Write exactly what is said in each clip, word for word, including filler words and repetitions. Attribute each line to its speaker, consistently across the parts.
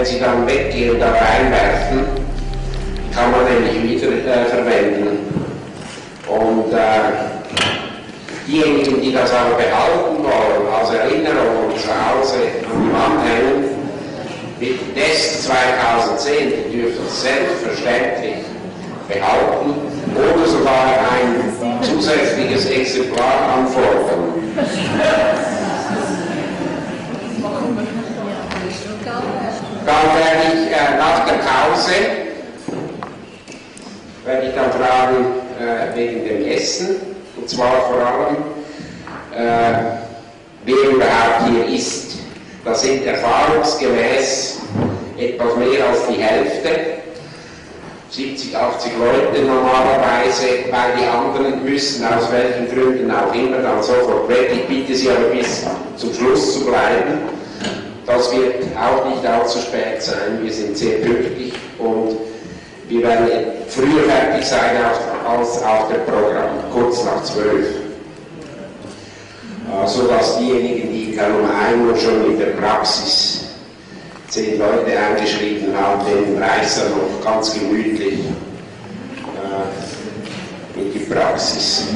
Speaker 1: sie dann weggehen, da reinwerfen, kann man nämlich wieder äh, verwenden. Und äh, diejenigen, die das aber behalten wollen, als Erinnerung zu Hause an die Wand hängen, mit Test zweitausendzehn, die dürfen es selbstverständlich behalten oder sogar ein zusätzliches Exemplar anfordern. Dann werde ich äh, nach der Pause werde ich dann fragen äh, wegen dem Essen, und zwar vor allem, äh, wer überhaupt hier ist. Das sind erfahrungsgemäß etwas mehr als die Hälfte, siebzig, achtzig Leute normalerweise, weil die anderen müssen aus welchen Gründen auch immer dann sofort weg. Ich bitte Sie aber bis zum Schluss zu bleiben. Das wird auch nicht allzu spät sein. Wir sind sehr pünktlich und wir werden früher fertig sein als auf dem Programm, kurz nach zwölf. Sodass diejenigen, die dann um ein Uhr schon in der Praxis zehn Leute eingeschrieben haben, denen reicht er noch ganz gemütlich äh, in die Praxis.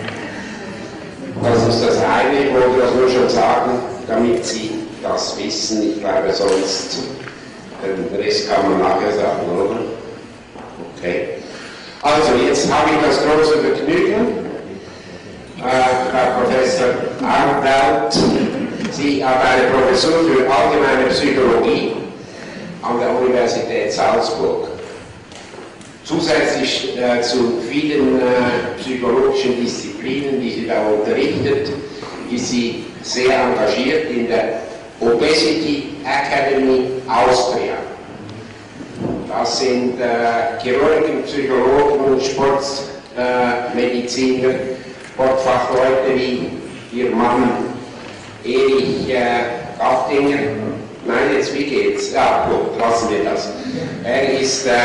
Speaker 1: Das ist das eine, ich wollte das nur schon sagen, damit Sie das wissen. Ich glaube, sonst den Rest kann man nachher sagen, oder? Okay. Also, jetzt habe ich das große Vergnügen, äh, Frau Professor Arndt, Sie haben eine Professur für allgemeine Psychologie an der Universität Salzburg. Zusätzlich äh, zu vielen äh, psychologischen Disziplinen, die Sie da unterrichtet, ist sie sehr engagiert in der Obesity Academy Austria. Das sind äh, Chirurgen, Psychologen, Sportmediziner, äh, Sportfachleute wie Ihr Mann Erich äh, Gaftinger. Nein, jetzt wie geht's? Ja, gut, lassen wir das. Er ist äh,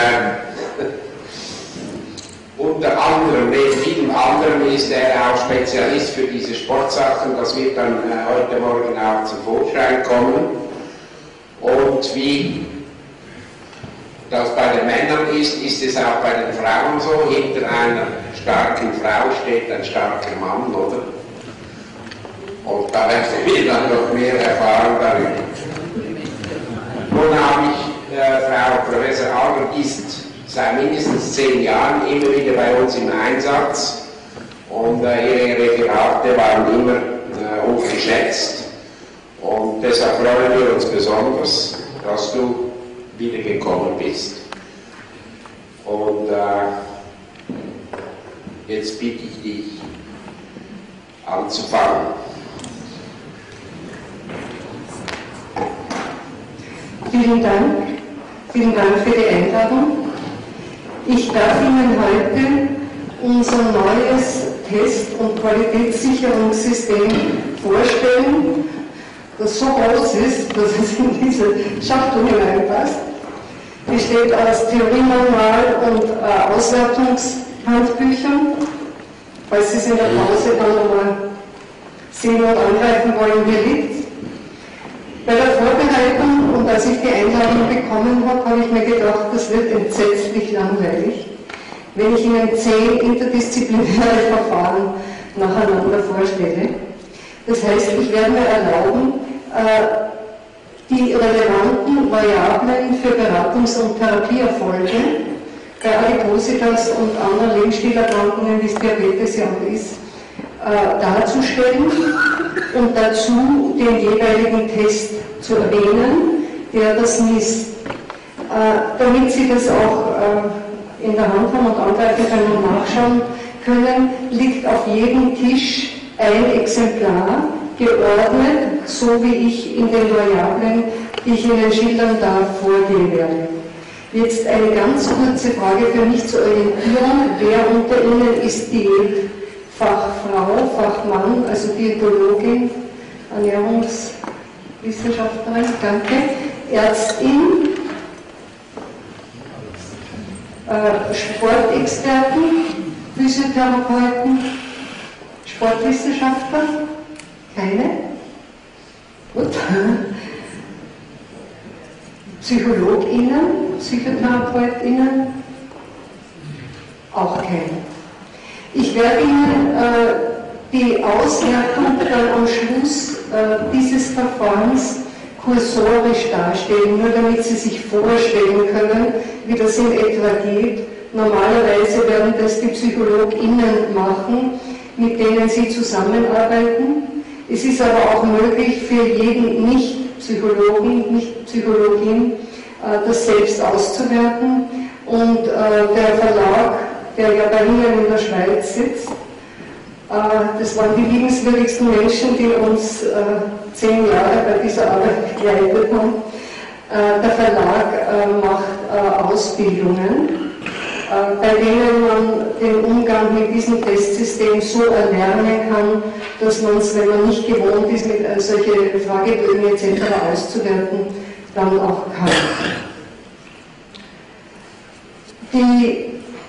Speaker 1: unter anderem, neben vielen anderen, ist er auch Spezialist für diese Sportsachen. Das wird dann äh, heute Morgen auch zum Vorschein kommen. Und wie das bei den Männern ist, ist es auch bei den Frauen so. Hinter einer starken Frau steht ein starker Mann, oder? Und da werden wir dann noch mehr erfahren darüber. Nun habe ich, äh, Frau Professor Albert ist seit mindestens zehn Jahren immer wieder bei uns im Einsatz und äh, ihre Referate waren immer äh, ungeschätzt. Und deshalb freuen wir uns besonders, dass du wieder gekommen bist. Und äh, jetzt bitte ich dich anzufangen.
Speaker 2: Vielen Dank. Vielen Dank für die Einladung. Ich darf Ihnen heute unser neues Test- und Qualitätssicherungssystem vorstellen, das so groß ist, dass es in diese Schachtel hineinpasst. Besteht aus Theoriemanual und äh, Auswertungshandbüchern. Falls Sie es in der Pause dann nochmal sehen und angreifen wollen, hier liegt. Bei der Vorbereitung und als ich die Einladung bekommen habe, habe ich mir gedacht, das wird entsetzlich langweilig, wenn ich Ihnen zehn interdisziplinäre Verfahren nacheinander vorstelle. Das heißt, ich werde mir erlauben, die relevanten Variablen für Beratungs- und Therapieerfolge bei Adipositas und anderen Lebensstilerkrankungen, wie es Diabetes ja auch ist, darzustellen und dazu den jeweiligen Test zu erwähnen, der das misst. Damit Sie das auch in der Hand haben und angreifen können und nachschauen können, liegt auf jedem Tisch ein Exemplar, geordnet, so wie ich in den Variablen, die ich Ihnen schildern darf, vorgehen werde. Jetzt eine ganz kurze Frage für mich zur Orientierung. Wer unter Ihnen ist Diätfachfrau, Fachmann, also Diätologin, Ernährungswissenschaftlerin, danke, Ärztin, äh, Sportexperten, Physiotherapeuten, Sportwissenschaftler? Keine? Gut. PsychologInnen, PsychotherapeutInnen? Auch keine. Ich werde Ihnen äh, die Auswertung dann am Schluss äh, dieses Verfahrens kursorisch darstellen, nur damit Sie sich vorstellen können, wie das in etwa geht. Normalerweise werden das die PsychologInnen machen, mit denen Sie zusammenarbeiten. Es ist aber auch möglich für jeden Nicht-Psychologen, Nicht-Psychologin, äh, das selbst auszuwerten. Und äh, der Verlag, der ja bei Ihnen in der Schweiz sitzt, äh, das waren die liebenswürdigsten Menschen, die uns äh, zehn Jahre bei dieser Arbeit begleitet haben. Äh, der Verlag äh, macht äh, Ausbildungen, äh, bei denen man den Umgang mit diesem Testsystem so erlernen kann, dass man es, wenn man nicht gewohnt ist, mit äh, solche Fragebögen et cetera auszuwerten, dann auch kann. Die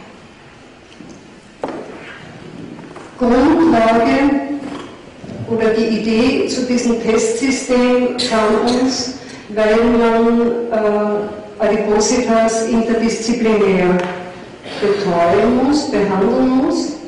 Speaker 2: Grundlage oder die Idee zu diesem Testsystem kam uns, weil man äh, Adipositas interdisziplinär betreuen muss, behandeln muss.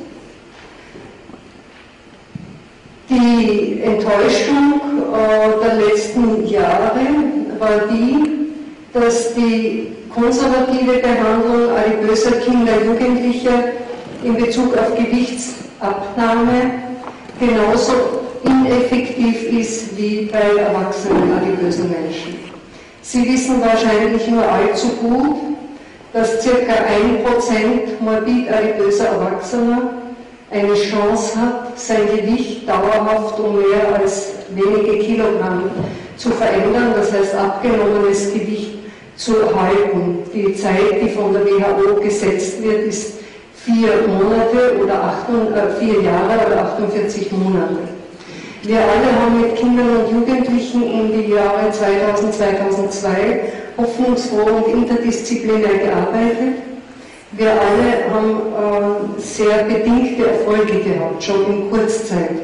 Speaker 2: Die Enttäuschung äh, der letzten Jahre war die, dass die konservative Behandlung adipöser Kinder und Jugendlicher in Bezug auf Gewichtsabnahme genauso ineffektiv ist wie bei erwachsenen adipösen Menschen. Sie wissen wahrscheinlich nur allzu gut, dass ca. ein Prozent morbid adipöser Erwachsener eine Chance hat, sein Gewicht dauerhaft um mehr als wenige Kilogramm zu verändern, das heißt abgenommenes Gewicht zu halten. Die Zeit, die von der W H O gesetzt wird, ist vier Monate oder acht, äh, vier Jahre oder achtundvierzig Monate. Wir alle haben mit Kindern und Jugendlichen in die Jahre zweitausend, zweitausendzwei hoffnungsfroh und interdisziplinär gearbeitet. Wir alle haben äh, sehr bedingte Erfolge gehabt, schon im Kurzzeitbereich.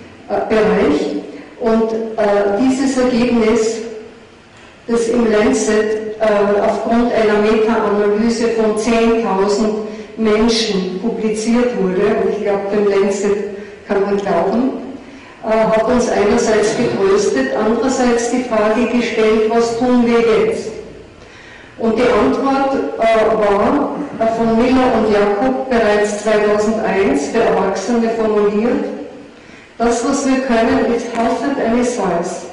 Speaker 2: Und äh, dieses Ergebnis, das im Lancet äh, aufgrund einer Meta-Analyse von zehntausend Menschen publiziert wurde, und ich glaube, dem Lancet kann man glauben, äh, hat uns einerseits getröstet, andererseits die Frage gestellt, was tun wir jetzt? Und die Antwort äh, war äh, von Miller und Jakob bereits zweitausendeins für Erwachsene formuliert: Das, was wir können, ist Health and Size.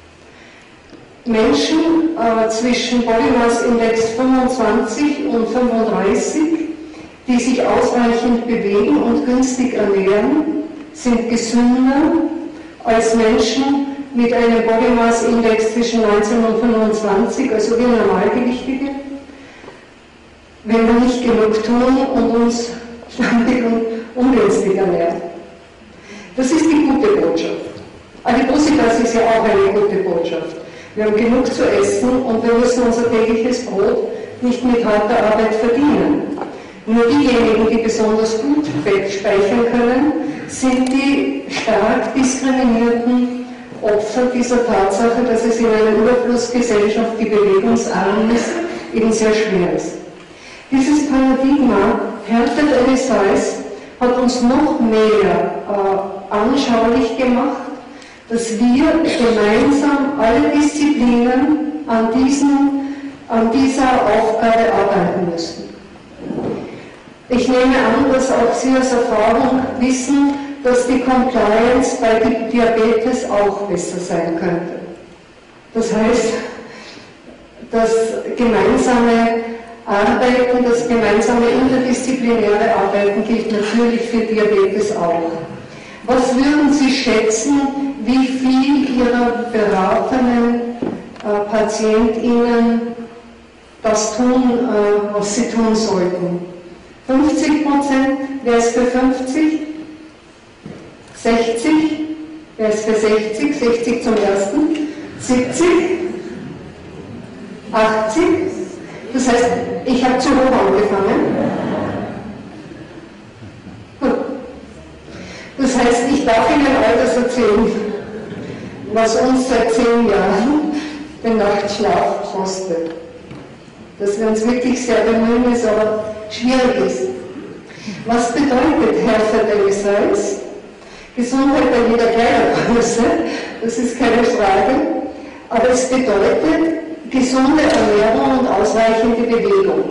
Speaker 2: Menschen äh, zwischen Body Mass Index fünfundzwanzig und fünfunddreißig, die sich ausreichend bewegen und günstig ernähren, sind gesünder als Menschen mit einem Body Mass Index zwischen neunzehn und fünfundzwanzig, also wir Normalgewichtige, wenn wir nicht genug tun und uns schlank und ungünstig ernähren. Das ist die gute Botschaft. Adipositas ist ja auch eine gute Botschaft. Wir haben genug zu essen und wir müssen unser tägliches Brot nicht mit harter Arbeit verdienen. Nur diejenigen, die besonders gut Fett speichern können, sind die stark diskriminierten Opfer dieser Tatsache, dass es in einer Überflussgesellschaft, die bewegungsarm ist, eben sehr schwer ist. Dieses Paradigma, Health and Size, hat uns noch mehr äh, anschaulich gemacht, dass wir gemeinsam alle Disziplinen an, diesen, an dieser Aufgabe arbeiten müssen. Ich nehme an, dass auch Sie aus Erfahrung wissen, dass die Compliance bei Diabetes auch besser sein könnte. Das heißt, das gemeinsame Arbeiten, das gemeinsame interdisziplinäre Arbeiten gilt natürlich für Diabetes auch. Was würden Sie schätzen, wie viel Ihrer beratenen äh, PatientInnen das tun, äh, was sie tun sollten? fünfzig Prozent? Wäre es für fünfzig? sechzig? Wäre es für sechzig? sechzig zum ersten? siebzig? achtzig? Das heißt, ich habe zu hoch angefangen. Gut. Das heißt, ich darf Ihnen all das erzählen, was uns seit zehn Jahren den Nachtschlaf kostet. Dass wir uns wirklich sehr bemühen, es aber schwierig ist. Was bedeutet Health at any size? Gesundheit bei jeder Kleidergröße, das ist keine Frage, aber es bedeutet gesunde Ernährung und ausreichende Bewegung.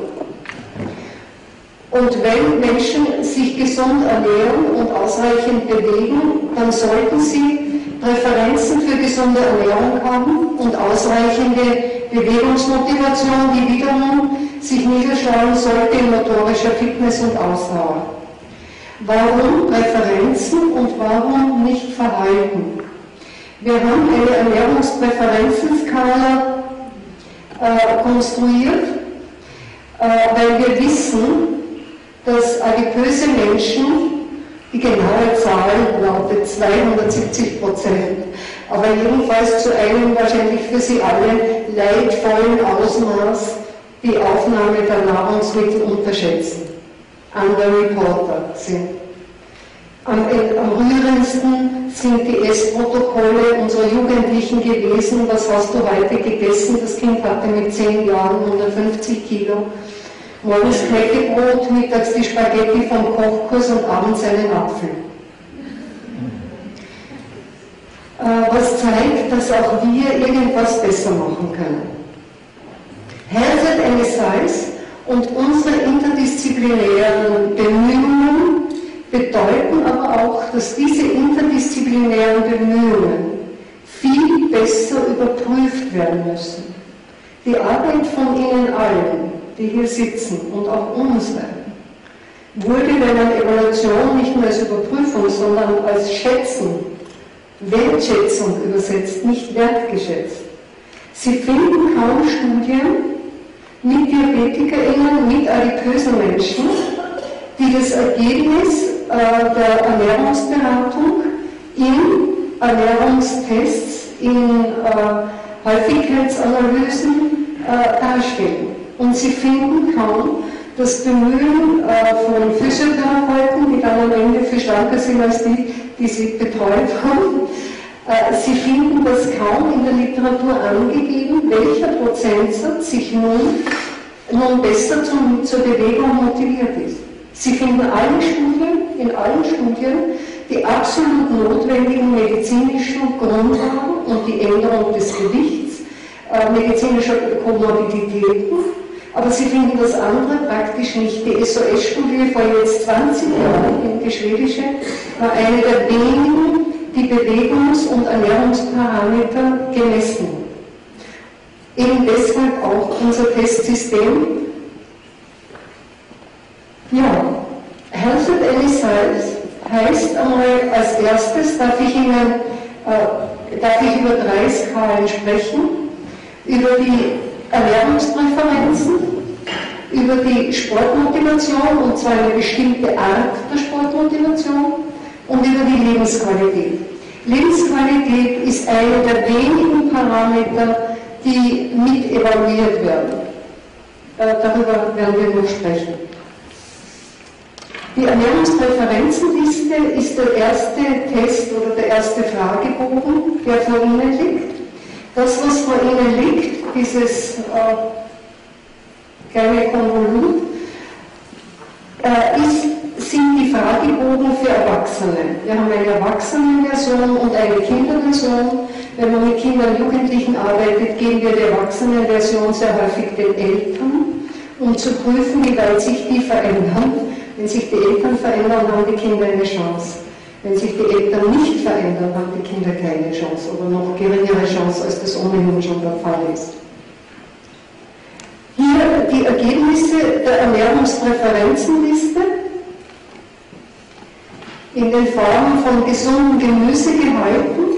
Speaker 2: Und wenn Menschen sich gesund ernähren und ausreichend bewegen, dann sollten sie Präferenzen für gesunde Ernährung haben und ausreichende Bewegungsmotivation, die wiederum sich niederschlagen sollte in motorischer Fitness und Ausdauer. Warum Präferenzen und warum nicht Verhalten? Wir haben eine Ernährungspräferenzenskala äh, konstruiert, äh, weil wir wissen, dass adipöse Menschen, die genaue Zahl lautet zweihundertsiebzig Prozent, aber jedenfalls zu einem wahrscheinlich für Sie alle leidvollen Ausmaß die Aufnahme der Nahrungsmittel unterschätzen, Underreporter sind. Am, am rührendsten sind die Essprotokolle unserer Jugendlichen gewesen. Was hast du heute gegessen? Das Kind hatte mit zehn Jahren hundertfünfzig Kilo. Morgens Knäckebrot, mittags die Spaghetti vom Kochkurs und abends einen Apfel. Äh, was zeigt, dass auch wir irgendwas besser machen können. Health at any size und unsere interdisziplinären Bemühungen bedeuten aber auch, dass diese interdisziplinären Bemühungen viel besser überprüft werden müssen. Die Arbeit von Ihnen allen, die hier sitzen, und auch unsere, wurde, wenn man Evaluation nicht nur als Überprüfung, sondern als Schätzen, Wertschätzung übersetzt, nicht wertgeschätzt. Sie finden kaum Studien mit DiabetikerInnen, mit adipösen Menschen, die das Ergebnis äh, der Ernährungsberatung in Ernährungstests, in äh, Häufigkeitsanalysen äh, darstellen. Und Sie finden kaum das Bemühen äh, von Physiotherapeuten, die dann am Ende viel stärker sind als die, die Sie betreut haben. Äh, Sie finden das kaum in der Literatur angegeben, welcher Prozentsatz sich nun, nun besser zum, zur Bewegung motiviert ist. Sie finden alle Studien, in allen Studien, die absolut notwendigen medizinischen Grundlagen und die Änderung des Gewichts, äh, medizinischer Komorbiditäten, aber Sie finden das andere praktisch nicht. Die S O S-Studie vor jetzt zwanzig Jahren, die schwedische, war eine der wenigen, die Bewegungs- und Ernährungsparameter gemessen. Eben deshalb auch unser Testsystem. Ja, Health at any size heißt einmal als erstes, darf ich Ihnen äh, darf ich über drei Skalen sprechen, über die Ernährungspräferenzen, über die Sportmotivation, und zwar eine bestimmte Art der Sportmotivation, und über die Lebensqualität. Lebensqualität ist einer der wenigen Parameter, die mit evaluiert werden. Äh, darüber werden wir noch sprechen. Die Ernährungspräferenzenliste ist der erste Test oder der erste Fragebogen, der vor Ihnen liegt. Das, was vor Ihnen liegt, dieses äh, kleine Konvolut, äh, ist, sind die Fragebogen für Erwachsene. Wir haben eine Erwachsenenversion und eine Kinderversion. Wenn man mit Kindern und Jugendlichen arbeitet, geben wir die Erwachsenenversion sehr häufig den Eltern, um zu prüfen, wie weit sich die verändern. Wenn sich die Eltern verändern, haben die Kinder eine Chance. Wenn sich die Eltern nicht verändern, haben die Kinder keine Chance oder noch geringere Chance, als das ohnehin schon der Fall ist. Hier die Ergebnisse der Ernährungspräferenzenliste in den Formen von gesundem Gemüse gehalten.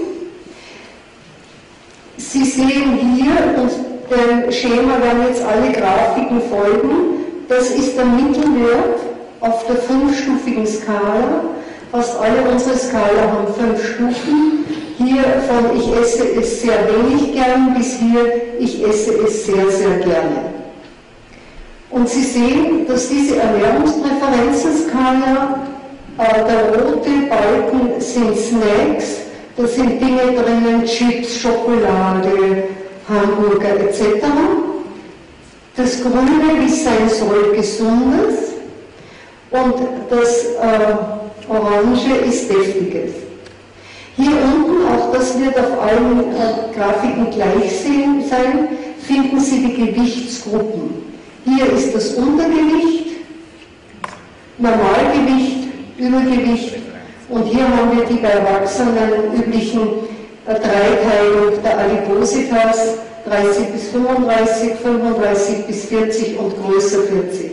Speaker 2: Sie sehen hier, und dem Schema werden jetzt alle Grafiken folgen, das ist der Mittelwert auf der fünfstufigen Skala. Fast alle unsere Skala haben fünf Stufen. Hier von ich esse es sehr wenig gern bis hier ich esse es sehr, sehr gerne. Und Sie sehen, dass diese Ernährungspräferenzenskala, äh, der rote Balken sind Snacks, da sind Dinge drinnen, Chips, Schokolade, Hamburger et cetera. Das Grüne, wie es sein soll, Gesundes und das äh, Orange ist Deftiges. Hier unten, auch das wird auf allen äh, Grafiken gleich sein, finden Sie die Gewichtsgruppen. Hier ist das Untergewicht, Normalgewicht, Übergewicht und hier haben wir die bei Erwachsenen üblichen äh, Dreiteilung der Adipositas, dreißig bis fünfunddreißig, fünfunddreißig bis vierzig und größer vierzig.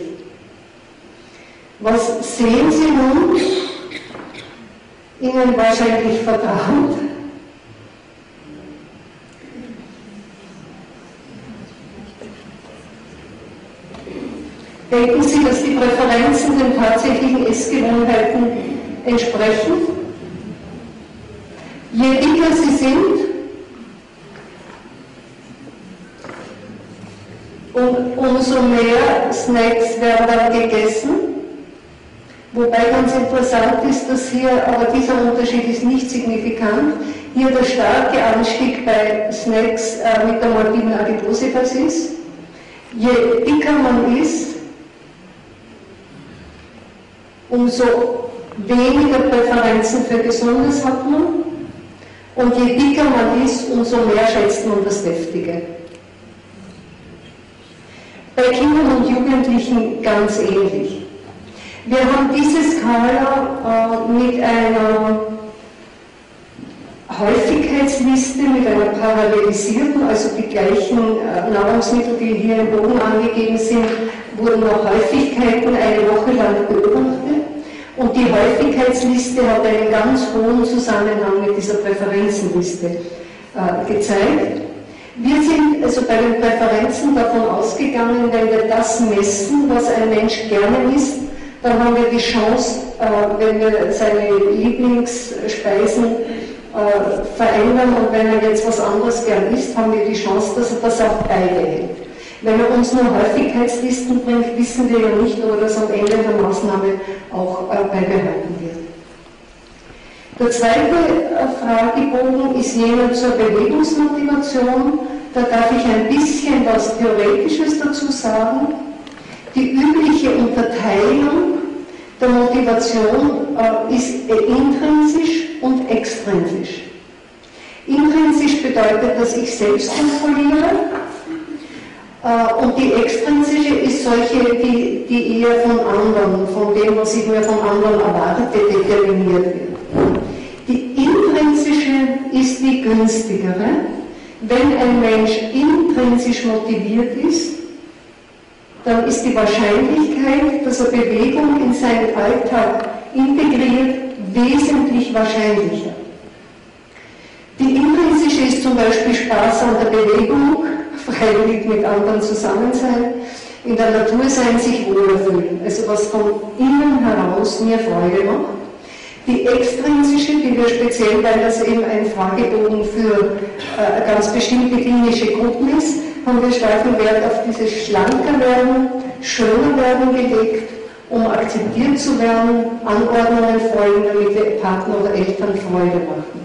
Speaker 2: Was sehen Sie nun? Ihnen wahrscheinlich vertraut. Denken Sie, dass die Präferenzen den tatsächlichen Essgewohnheiten entsprechen? Je dicker Sie sind, und umso mehr Snacks werden dann gegessen. Wobei ganz interessant ist, dass hier, aber dieser Unterschied ist nicht signifikant, hier der starke Anstieg bei Snacks äh, mit der morbiden Adipositas ist. Je dicker man ist, umso weniger Präferenzen für Gesundes hat man. Und je dicker man ist, umso mehr schätzt man das Deftige. Bei Kindern und Jugendlichen ganz ähnlich. Wir haben diese Skala äh, mit einer Häufigkeitsliste, mit einer parallelisierten, also die gleichen äh, Nahrungsmittel, die hier im Bogen angegeben sind, wurden nach Häufigkeiten eine Woche lang beobachtet. Und die Häufigkeitsliste hat einen ganz hohen Zusammenhang mit dieser Präferenzenliste äh, gezeigt. Wir sind also bei den Präferenzen davon ausgegangen, wenn wir das messen, was ein Mensch gerne isst, dann haben wir die Chance, äh, wenn wir seine Lieblingsspeisen äh, verändern und wenn er jetzt was anderes gern isst, haben wir die Chance, dass er das auch beibehält. Wenn er uns nur Häufigkeitslisten bringt, wissen wir ja nicht, ob er das am Ende der Maßnahme auch äh, beibehalten wird. Der zweite Fragebogen ist jener zur Bewegungsmotivation. Da darf ich ein bisschen was Theoretisches dazu sagen. Die übliche Unterteilung der Motivation äh, ist intrinsisch und extrinsisch. Intrinsisch bedeutet, dass ich selbst kontrolliere. Äh, und die extrinsische ist solche, die, die eher von anderen, von dem, was ich mir von anderen erwarte, determiniert wird. Die intrinsische ist die günstigere. Wenn ein Mensch intrinsisch motiviert ist, dann ist die Wahrscheinlichkeit, dass er Bewegung in seinen Alltag integriert, wesentlich wahrscheinlicher. Die intrinsische ist zum Beispiel Spaß an der Bewegung, freiwillig mit anderen zusammen sein, in der Natur sein, sich wohlfühlen, also was von innen heraus mir Freude macht. Die extrinsische, die wir speziell, weil das eben ein Fragebogen für äh, ganz bestimmte klinische Gruppen ist, haben wir starken Wert auf dieses schlanker werden, schöner werden gelegt, um akzeptiert zu werden, Anordnungen folgen, damit wir Partner oder Eltern Freude machen.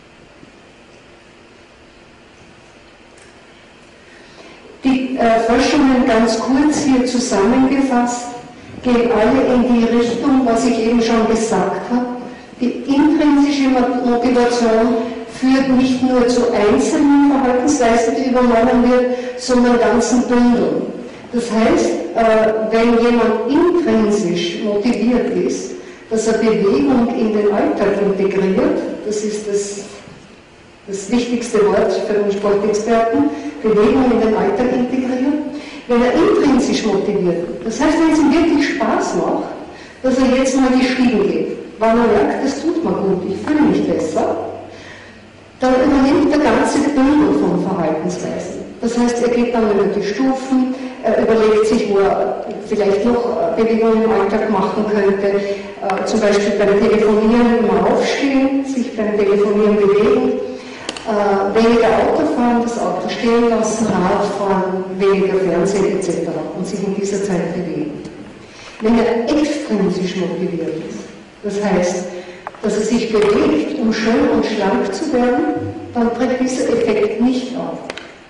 Speaker 2: Die äh, Forschungen ganz kurz hier zusammengefasst gehen alle in die Richtung, was ich eben schon gesagt habe. Die intrinsische Motivation führt nicht nur zu einzelnen Verhaltensweisen, die übernommen wird, sondern ganzen Bündeln. Das heißt, wenn jemand intrinsisch motiviert ist, dass er Bewegung in den Alltag integriert, das ist das, das wichtigste Wort für den Sportexperten, Bewegung in den Alltag integrieren, wenn er intrinsisch motiviert ist, das heißt, wenn es ihm wirklich Spaß macht, dass er jetzt mal in die Stiegen geht, weil er merkt, das tut mir gut, ich fühle mich besser, dann übernimmt der ganze Bündel von Verhaltensweisen. Das heißt, er geht dann über die Stufen, er überlegt sich, wo er vielleicht noch Bewegungen im Alltag machen könnte, äh, zum Beispiel beim Telefonieren immer aufstehen, sich beim Telefonieren bewegen, äh, weniger Auto fahren, das Auto stehen lassen, Radfahren, weniger Fernsehen et cetera und sich in dieser Zeit bewegen. Wenn er extrinsisch motiviert ist, das heißt, dass er sich bewegt, um schön und schlank zu werden, dann tritt dieser Effekt nicht auf.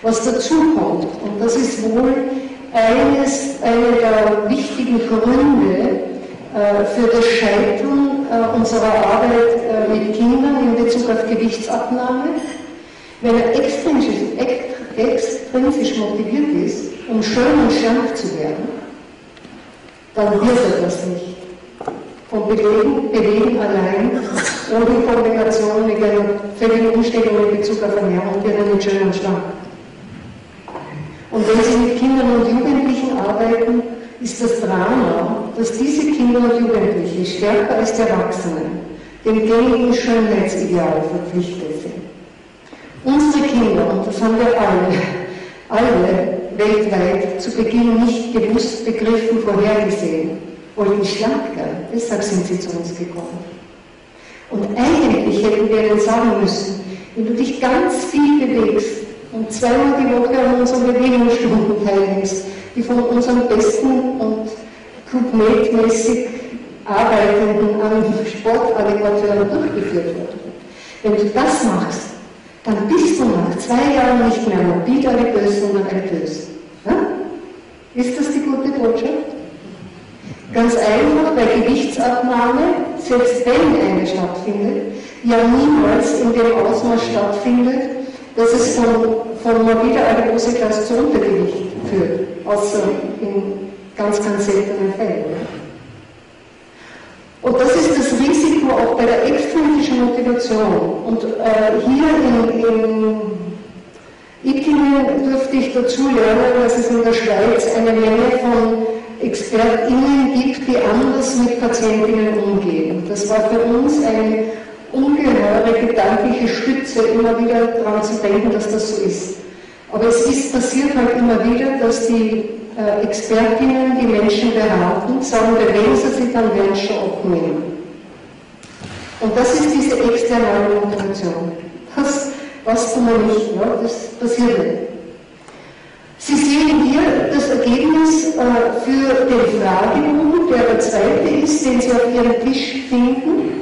Speaker 2: Was dazu kommt, und das ist wohl eines, einer der wichtigen Gründe äh, für das Scheitern äh, unserer Arbeit äh, mit Kindern in Bezug auf Gewichtsabnahme, wenn er extrinsisch, extrinsisch motiviert ist, um schön und schlank zu werden, dann wird er das nicht. Von Bewegen, Bewegen allein, ohne Kombination mit einer völligen Umstellung in Bezug auf Ernährung, wird er nicht schön und schlank. Und wenn Sie mit Kindern und Jugendlichen arbeiten, ist das Drama, dass diese Kinder und Jugendliche stärker als die Erwachsenen dem gängigen Schönheitsideal verpflichtet sind. Unsere Kinder, und das haben wir alle, alle weltweit zu Beginn nicht gewusst, begriffen, vorhergesehen, wollten schlank werden, deshalb sind sie zu uns gekommen. Und eigentlich hätten wir ihnen sagen müssen, wenn du dich ganz viel bewegst und zweimal die Woche an unseren Bewegungsstunden teilnimmst, die von unseren besten und Clubmate-mäßig Arbeitenden an Sportanimatoren durchgeführt werden. Wenn du das machst, dann bist du nach zwei Jahren nicht mehr morbid adipös, sondern adipös. Ja? Ist das die gute Botschaft? Ganz einfach, weil Gewichtsabnahme, selbst wenn eine stattfindet, ja niemals in dem Ausmaß stattfindet, dass es von, von morbider Adipositas zu Untergewicht führt, außer in ganz, ganz seltenen Fällen. Und das ist das Risiko auch bei der extrinsischen Motivation. Und äh, hier in, in Ittingen durfte ich dazu lernen, dass es in der Schweiz eine Menge von ExpertInnen gibt, die anders mit Patientinnen umgehen. Das war für uns eine ungeheure gedankliche Stütze, immer wieder daran zu denken, dass das so ist. Aber es ist passiert halt immer wieder, dass die äh, Expertinnen die Menschen beraten, sagen, wenn sie sich, dann werden sie schon abnehmen. Und das ist diese externe Motivation. Das, das tun wir nicht, ja? Das passiert nicht. Sie sehen hier das Ergebnis äh, für den Fragebogen, der der zweite ist, den Sie auf Ihrem Tisch finden.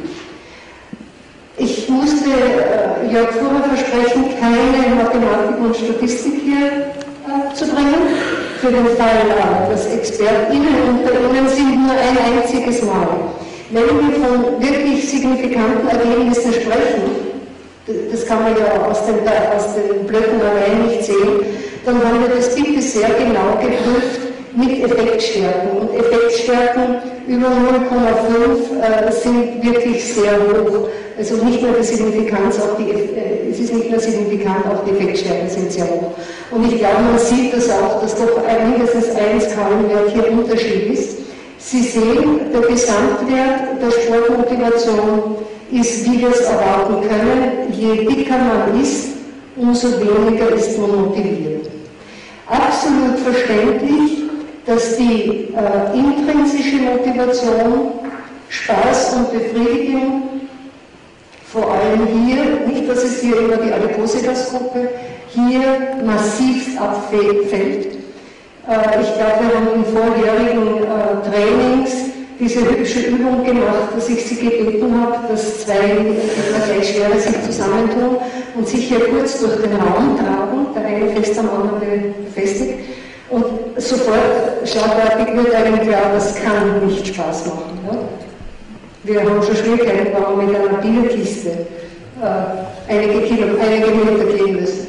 Speaker 2: Ich musste äh, Jörg Fuhrer versprechen, keine Mathematik und Statistik hier äh, zu bringen, für den Fall, äh, dass ExpertInnen unter Ihnen sind, nur ein einziges Mal. Wenn wir von wirklich signifikanten Ergebnissen sprechen, das kann man ja aus den, aus den Blöcken allein nicht sehen, dann haben wir das bitte sehr genau geprüft mit Effektstärken. Und Effektstärken über null Komma fünf äh, sind wirklich sehr hoch. Also nicht nur die Signifikanz, auch die, äh, es ist nicht nur signifikant, auch die Effektstärken sind sehr hoch. Und ich glaube, man sieht das auch, dass doch mindestens eins Kahlenwert hier Unterschied ist. Sie sehen, der Gesamtwert der Sportmotivation ist, wie wir es erwarten können, je dicker man ist, umso weniger ist man motiviert. Absolut verständlich, dass die äh, intrinsische Motivation, Spaß und Befriedigung, vor allem hier, nicht, dass es hier immer die Adipositas-Gruppe, hier massivst abfällt. Äh, ich glaube, wir haben in vorherigen äh, Trainings diese hübsche Übung gemacht, dass ich Sie gebeten habe, dass zwei etwa gleich schwere sich zusammentun und sich hier kurz durch den Raum tragen, der eine fest am anderen befestigt. Und sofort schlagartig wird einem klar, das kann nicht Spaß machen. Ja? Wir haben schon Schwierigkeiten, warum wir mit einer Bierkiste äh, einige, Kilo, einige Meter gehen müssen.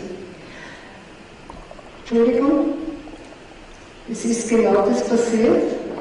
Speaker 2: Entschuldigung, es ist genau das passiert,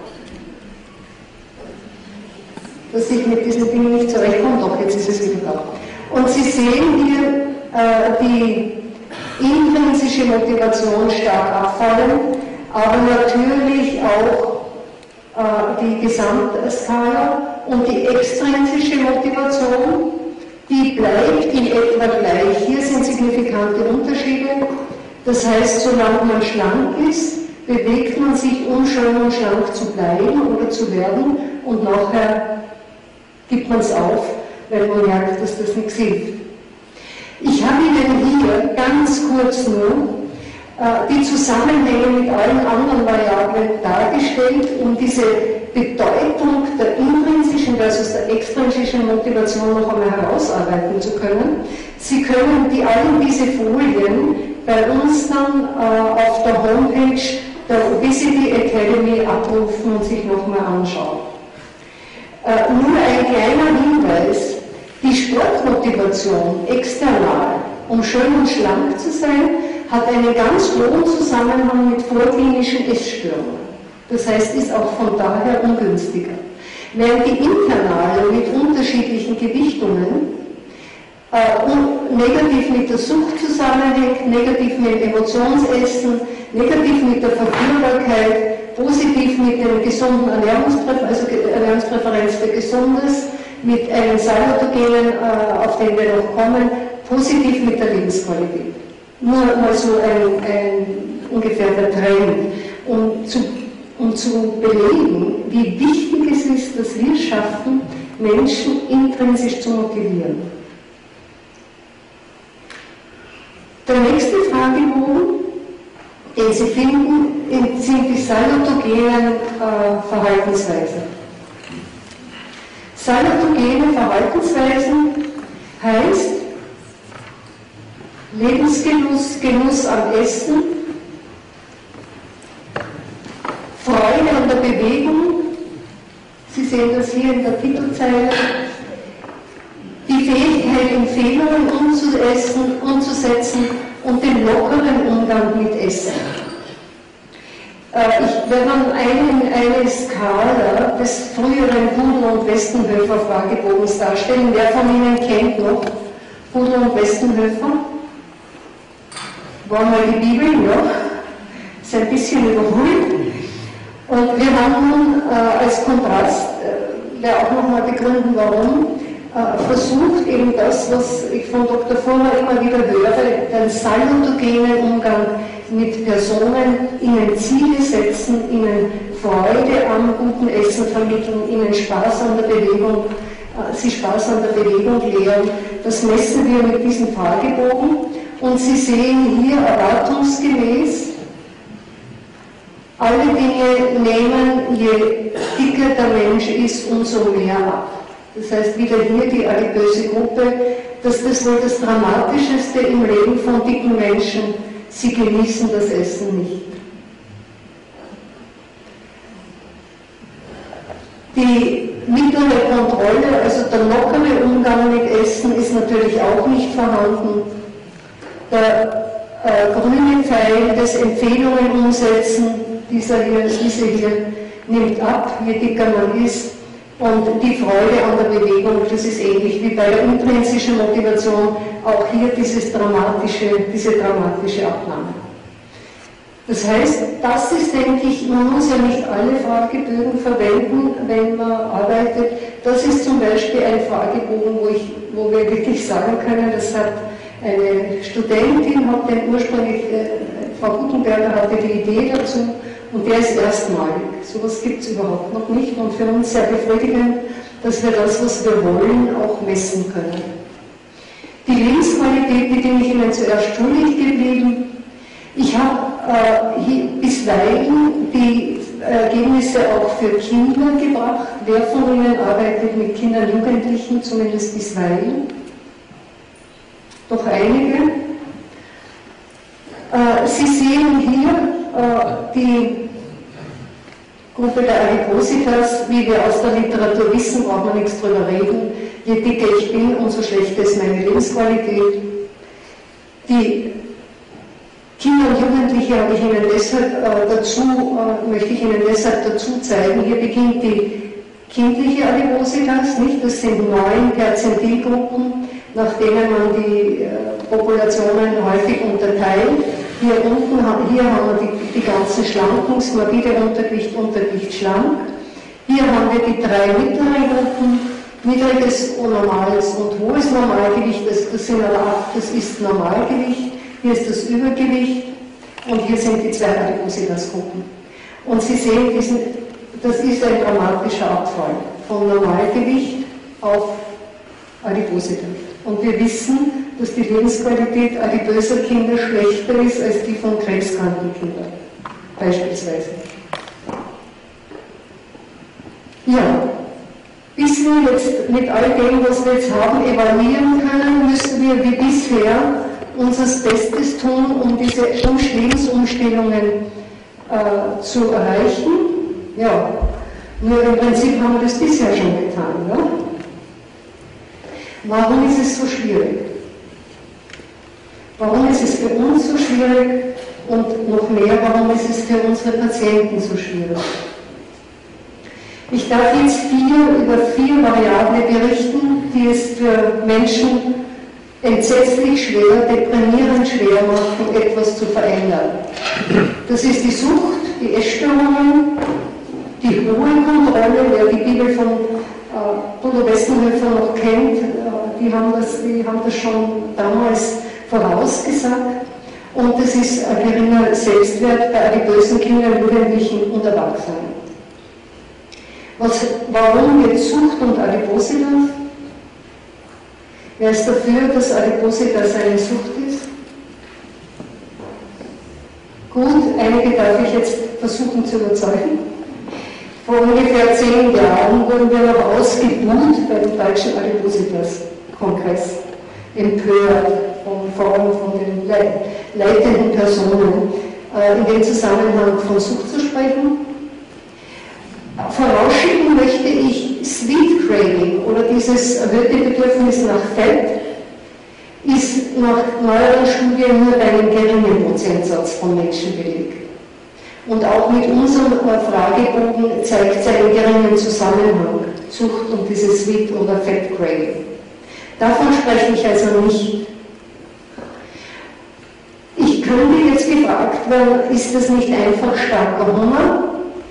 Speaker 2: dass ich mit diesen Dingen nicht zurechtkomme. Doch, jetzt ist es wieder da. Und Sie sehen hier äh, die intrinsische Motivation stark abfallen, aber natürlich auch äh, die Gesamtskala und die extrinsische Motivation, die bleibt in etwa gleich. Hier sind signifikante Unterschiede. Das heißt, solange man schlank ist, bewegt man sich, um schön und schlank zu bleiben oder zu werden, und nachher gibt man es auf, weil man merkt, dass das nichts hilft. Ich habe Ihnen hier ganz kurz nur äh, die Zusammenhänge mit allen anderen Variablen dargestellt, um diese Bedeutung der intrinsischen versus der extrinsischen Motivation noch einmal herausarbeiten zu können. Sie können die, allen diese Folien bei uns dann äh, auf der Homepage der Obesity Academy abrufen und sich nochmal anschauen. Äh, nur ein kleiner Hinweis, die Sportmotivation external, um schön und schlank zu sein, hat einen ganz hohen Zusammenhang mit vorklinischen Essstörungen. Das heißt, ist auch von daher ungünstiger. Während die internale mit unterschiedlichen Gewichtungen äh, und negativ mit der Sucht zusammenhängt, negativ mit dem Emotionsessen, negativ mit der Verführbarkeit, positiv mit dem gesunden Ernährungspräferenz, also Ernährungspräferenz für Gesundes, mit einem Salutogenen, äh, auf den wir noch kommen, positiv mit der Lebensqualität. Nur mal so ein, ein ungefähr der Trend, um zu, um zu belegen, wie wichtig es ist, dass wir schaffen, Menschen intrinsisch zu motivieren. Der nächste Fragebogen, den Sie finden, sind die salutogenen äh, Verhaltensweisen. Salutogene Verhaltensweisen heißt Lebensgenuss, Genuss am Essen, Freude an der Bewegung, Sie sehen das hier in der Titelzeile, die Fähigkeit, Empfehlungen umzuessen, umzusetzen und den lockeren Umgang mit Essen. Ich werde dann eine, eine Skala des früheren Pudel- und Westenhöfer Fragebogens darstellen. Wer von Ihnen kennt noch Pudel und Westenhöfer? War mal die Bibel, ja? Ist ein bisschen überholt. Und wir haben nun äh, als Kontrast, äh, werde auch nochmal begründen, warum, äh, versucht eben das, was ich von Doktor Furrer immer wieder höre, den salutogenen Umgang mit Personen, ihnen Ziele setzen, ihnen Freude am guten Essen vermitteln, ihnen Spaß an der Bewegung, äh, sie Spaß an der Bewegung lehren. Das messen wir mit diesem Fragebogen und Sie sehen hier erwartungsgemäß, alle Dinge nehmen, je dicker der Mensch ist, umso mehr ab. Das heißt, wieder hier die adipöse Gruppe, dass das wohl das Dramatischste im Leben von dicken Menschen, sie genießen das Essen nicht. Die mittlere Kontrolle, also der lockere Umgang mit Essen, ist natürlich auch nicht vorhanden. Der äh, grüne Pfeil des Empfehlungen umsetzen, dieser hier, diese hier, nimmt ab, je dicker man ist. Und die Freude an der Bewegung, das ist ähnlich wie bei der intrinsischen Motivation, auch hier dieses dramatische, diese dramatische Abnahme. Das heißt, das ist, denke ich, man muss ja nicht alle Fragebögen verwenden, wenn man arbeitet. Das ist zum Beispiel ein Fragebogen, wo, ich, wo wir wirklich sagen können, das hat eine Studentin, hat den ursprünglich, äh, Frau Gutenberger hatte die Idee dazu, und der ist erstmalig. So etwas gibt es überhaupt noch nicht und für uns sehr befriedigend, dass wir das, was wir wollen, auch messen können. Die Lebensqualität, die bin ich Ihnen zuerst schuldig geblieben. Ich habe äh, bisweilen die Ergebnisse auch für Kinder gebracht. Wer von Ihnen arbeitet mit Kindern und Jugendlichen, zumindest bisweilen? Doch einige. Äh, Sie sehen hier äh, die Gruppe der Adipositas, wie wir aus der Literatur wissen, braucht man nichts drüber reden. Je dicker ich bin, umso schlechter ist meine Lebensqualität. Die Kinder und Jugendliche habe ich Ihnen deshalb äh, dazu, äh, möchte ich Ihnen deshalb dazu zeigen. Hier beginnt die kindliche Adipositas, nicht? Das sind neun Perzentilgruppen, nach denen man die äh, Populationen häufig unterteilt. Hier unten, hier haben wir die, die ganzen Schlankungs-, morbide Untergewicht, Untergewicht, schlank. Hier haben wir die drei mittleren Gruppen, niedriges, normales und hohes Normalgewicht. Das, das sind aber acht, das ist Normalgewicht. Hier ist das Übergewicht und hier sind die zwei Adipositas-Gruppen. Und Sie sehen, diesen, das ist ein dramatischer Abfall von Normalgewicht auf Adipositas. Und wir wissen, dass die Lebensqualität adipöser Kinder schlechter ist als die von krebskranken Kindern, beispielsweise. Ja, bis wir jetzt mit all dem, was wir jetzt haben, evaluieren können, müssen wir wie bisher unser Bestes tun, um diese Lebensumstellungen äh, zu erreichen. Ja, nur im Prinzip haben wir das bisher schon getan. Ja? Warum ist es so schwierig? Warum ist es für uns so schwierig und noch mehr, warum ist es für unsere Patienten so schwierig? Ich darf jetzt vier, über vier Variablen berichten, die es für Menschen entsetzlich schwer, deprimierend schwer machen, etwas zu verändern. Das ist die Sucht, die Essstörungen, die Ruhekontrolle, wer die Bibel von äh, Bruder Westenhöfer noch kennt, äh, die, haben das, die haben das schon damals vorausgesagt. Und das ist ein geringer Selbstwert bei adipösen Kindern, Jugendlichen und Erwachsenen. Was, warum jetzt Sucht und Adipositas? Wer ist dafür, dass Adipositas eine Sucht ist? Gut, einige darf ich jetzt versuchen zu überzeugen. Vor ungefähr zehn Jahren wurden wir noch ausgebuht bei dem Deutschen Adipositas-Kongress, empört, von, vor allem von den leitenden Personen, äh, in dem Zusammenhang von Sucht zu sprechen. Vorausschicken möchte ich Sweet Craving oder dieses erhöhte Bedürfnis nach Fett ist nach neueren Studien nur bei einem geringen Prozentsatz von Menschen belegt. Und auch mit unserem Fragebogen zeigt es einen geringen Zusammenhang, Sucht und dieses Sweet oder Fett Craving. Davon spreche ich also nicht. Ich könnte jetzt gefragt werden, ist das nicht einfach starker Hunger?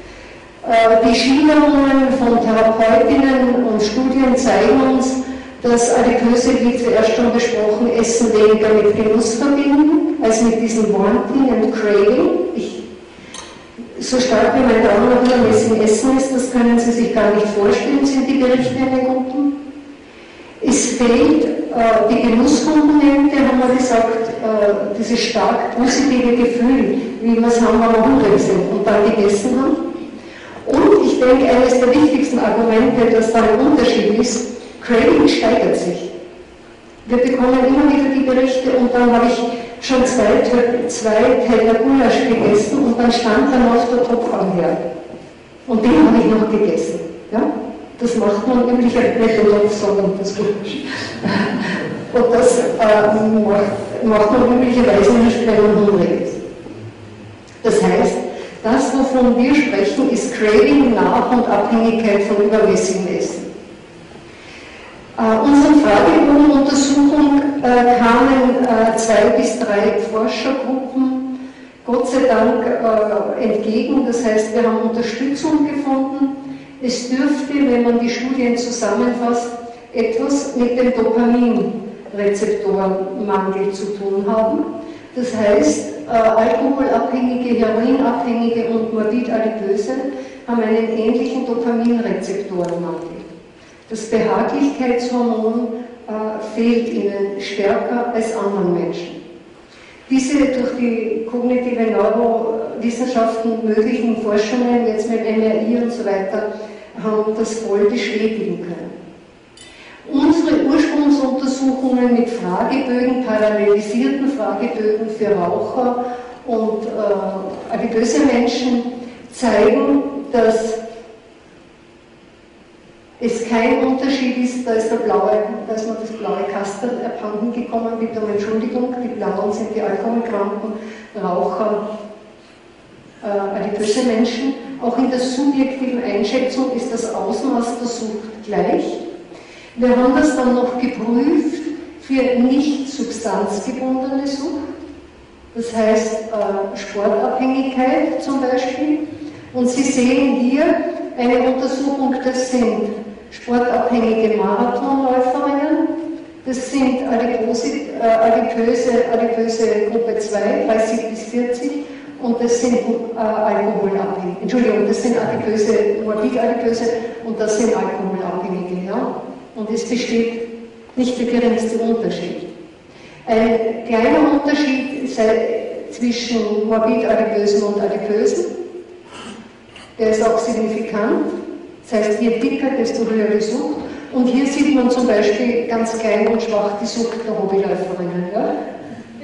Speaker 2: Die Schilderungen von Therapeutinnen und Studien zeigen uns, dass Adipöse, wie zuerst schon besprochen, Essen weniger mit Genuss verbinden, als mit diesem Wanting and Craving. Ich, so stark wie mein Daumen noch übermäßig Essen ist, das können Sie sich gar nicht vorstellen, sind die Berichte in den Gruppen. Es fehlt äh, die Genusskomponente, haben wir gesagt, äh, dieses stark positive Gefühl, wie wir es haben, wenn wir hungrig sind und dann gegessen haben. Und ich denke, eines der wichtigsten Argumente, dass da ein Unterschied ist, Craving steigert sich. Wir bekommen immer wieder die Berichte und dann habe ich schon zwei, zwei Teller Gulasch gegessen und dann stand dann noch der Topf am Herd. Und den habe ich noch gegessen. Ja? Das macht man üblicherweise nicht den Topf, sondern das Gulasch. Und das äh, macht, macht man üblicherweise nicht, wenn man hungrig ist. Das heißt, das, wovon wir sprechen, ist Craving nach und Abhängigkeit von übermäßigem Essen. Äh, unseren Fragebogenuntersuchung äh, kamen äh, zwei bis drei Forschergruppen Gott sei Dank äh, entgegen. Das heißt, wir haben Unterstützung gefunden. Es dürfte, wenn man die Studien zusammenfasst, etwas mit dem Dopaminrezeptorenmangel zu tun haben. Das heißt, äh, Alkoholabhängige, Heroinabhängige und morbid-adipöse haben einen ähnlichen Dopaminrezeptorenmangel. Das Behaglichkeitshormon äh, fehlt ihnen stärker als anderen Menschen. Diese durch die kognitive Neurowissenschaften möglichen Forschungen, jetzt mit M R I und so weiter, haben das voll bestätigen können. Unsere Ursprungsuntersuchungen mit Fragebögen, parallelisierten Fragebögen für Raucher und äh, adipöse Menschen zeigen, dass es kein Unterschied ist, da ist, der blaue, da ist mir das blaue Kastel abhanden gekommen, bitte um Entschuldigung, die blauen sind die Alkoholkranken, Raucher, äh, adipöse Menschen. Auch in der subjektiven Einschätzung ist das Ausmaß der Sucht gleich. Wir haben das dann noch geprüft für nicht substanzgebundene Sucht, das heißt äh, Sportabhängigkeit zum Beispiel. Und Sie sehen hier eine Untersuchung, das sind sportabhängige Marathonläuferinnen, das sind Adipose, äh, adipöse, adipöse Gruppe zwei, dreißig bis vierzig, und das sind äh, Alkoholabhängige, Entschuldigung, das sind adipöse, morbid-adipöse und das sind Alkoholabhängige, ja. Und es besteht nicht der geringste Unterschied. Ein kleiner Unterschied sei zwischen morbid-adipösen und adipösen, der ist auch signifikant. Das heißt, je dicker, desto höher die Sucht. Und hier sieht man zum Beispiel ganz klein und schwach die Sucht der Hobbyläuferinnen. Ja?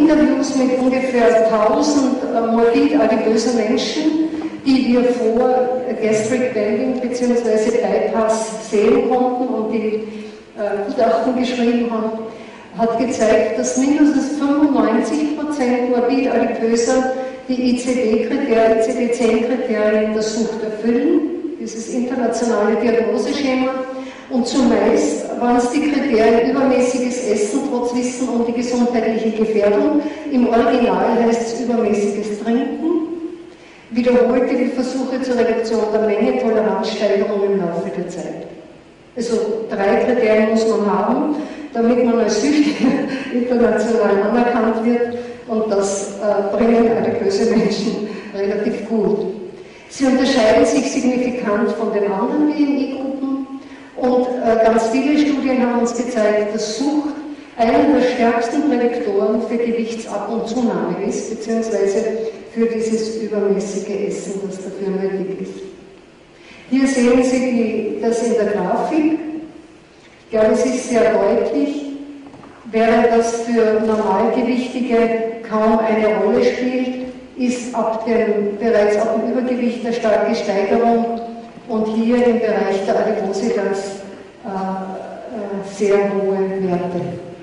Speaker 2: Interviews mit ungefähr tausend morbid adipösen Menschen, die wir vor Gastric Banding bzw. Bypass sehen konnten und die äh, Gutachten geschrieben haben, hat gezeigt, dass mindestens fünfundneunzig Prozent morbid adipöser die I C D-Kriterien, I C D zehn Kriterien der Sucht erfüllen, dieses internationale Diagnoseschema. Und zumeist waren es die Kriterien übermäßiges Essen trotz Wissen um die gesundheitliche Gefährdung. Im Original heißt es übermäßiges Trinken. Wiederholte die Versuche zur Reduktion der Menge, Toleranzsteigerung im Laufe der Zeit. Also drei Kriterien muss man haben, damit man als süchtig international anerkannt wird, und das äh, bringen adipöse Menschen relativ gut. Sie unterscheiden sich signifikant von den anderen B M I-Gruppen und äh, ganz viele Studien haben uns gezeigt, dass Sucht einer der stärksten Prädiktoren für Gewichtsab- und Zunahme ist, beziehungsweise für dieses übermäßige Essen, das dafür nötig ist. Hier sehen Sie die, das in der Grafik. Ich glaube, es ist sehr deutlich, während das für Normalgewichtige kaum eine Rolle spielt, ist ab dem, bereits ab dem Übergewicht eine starke Steigerung und hier im Bereich der Adipositas äh, äh, sehr hohe Werte.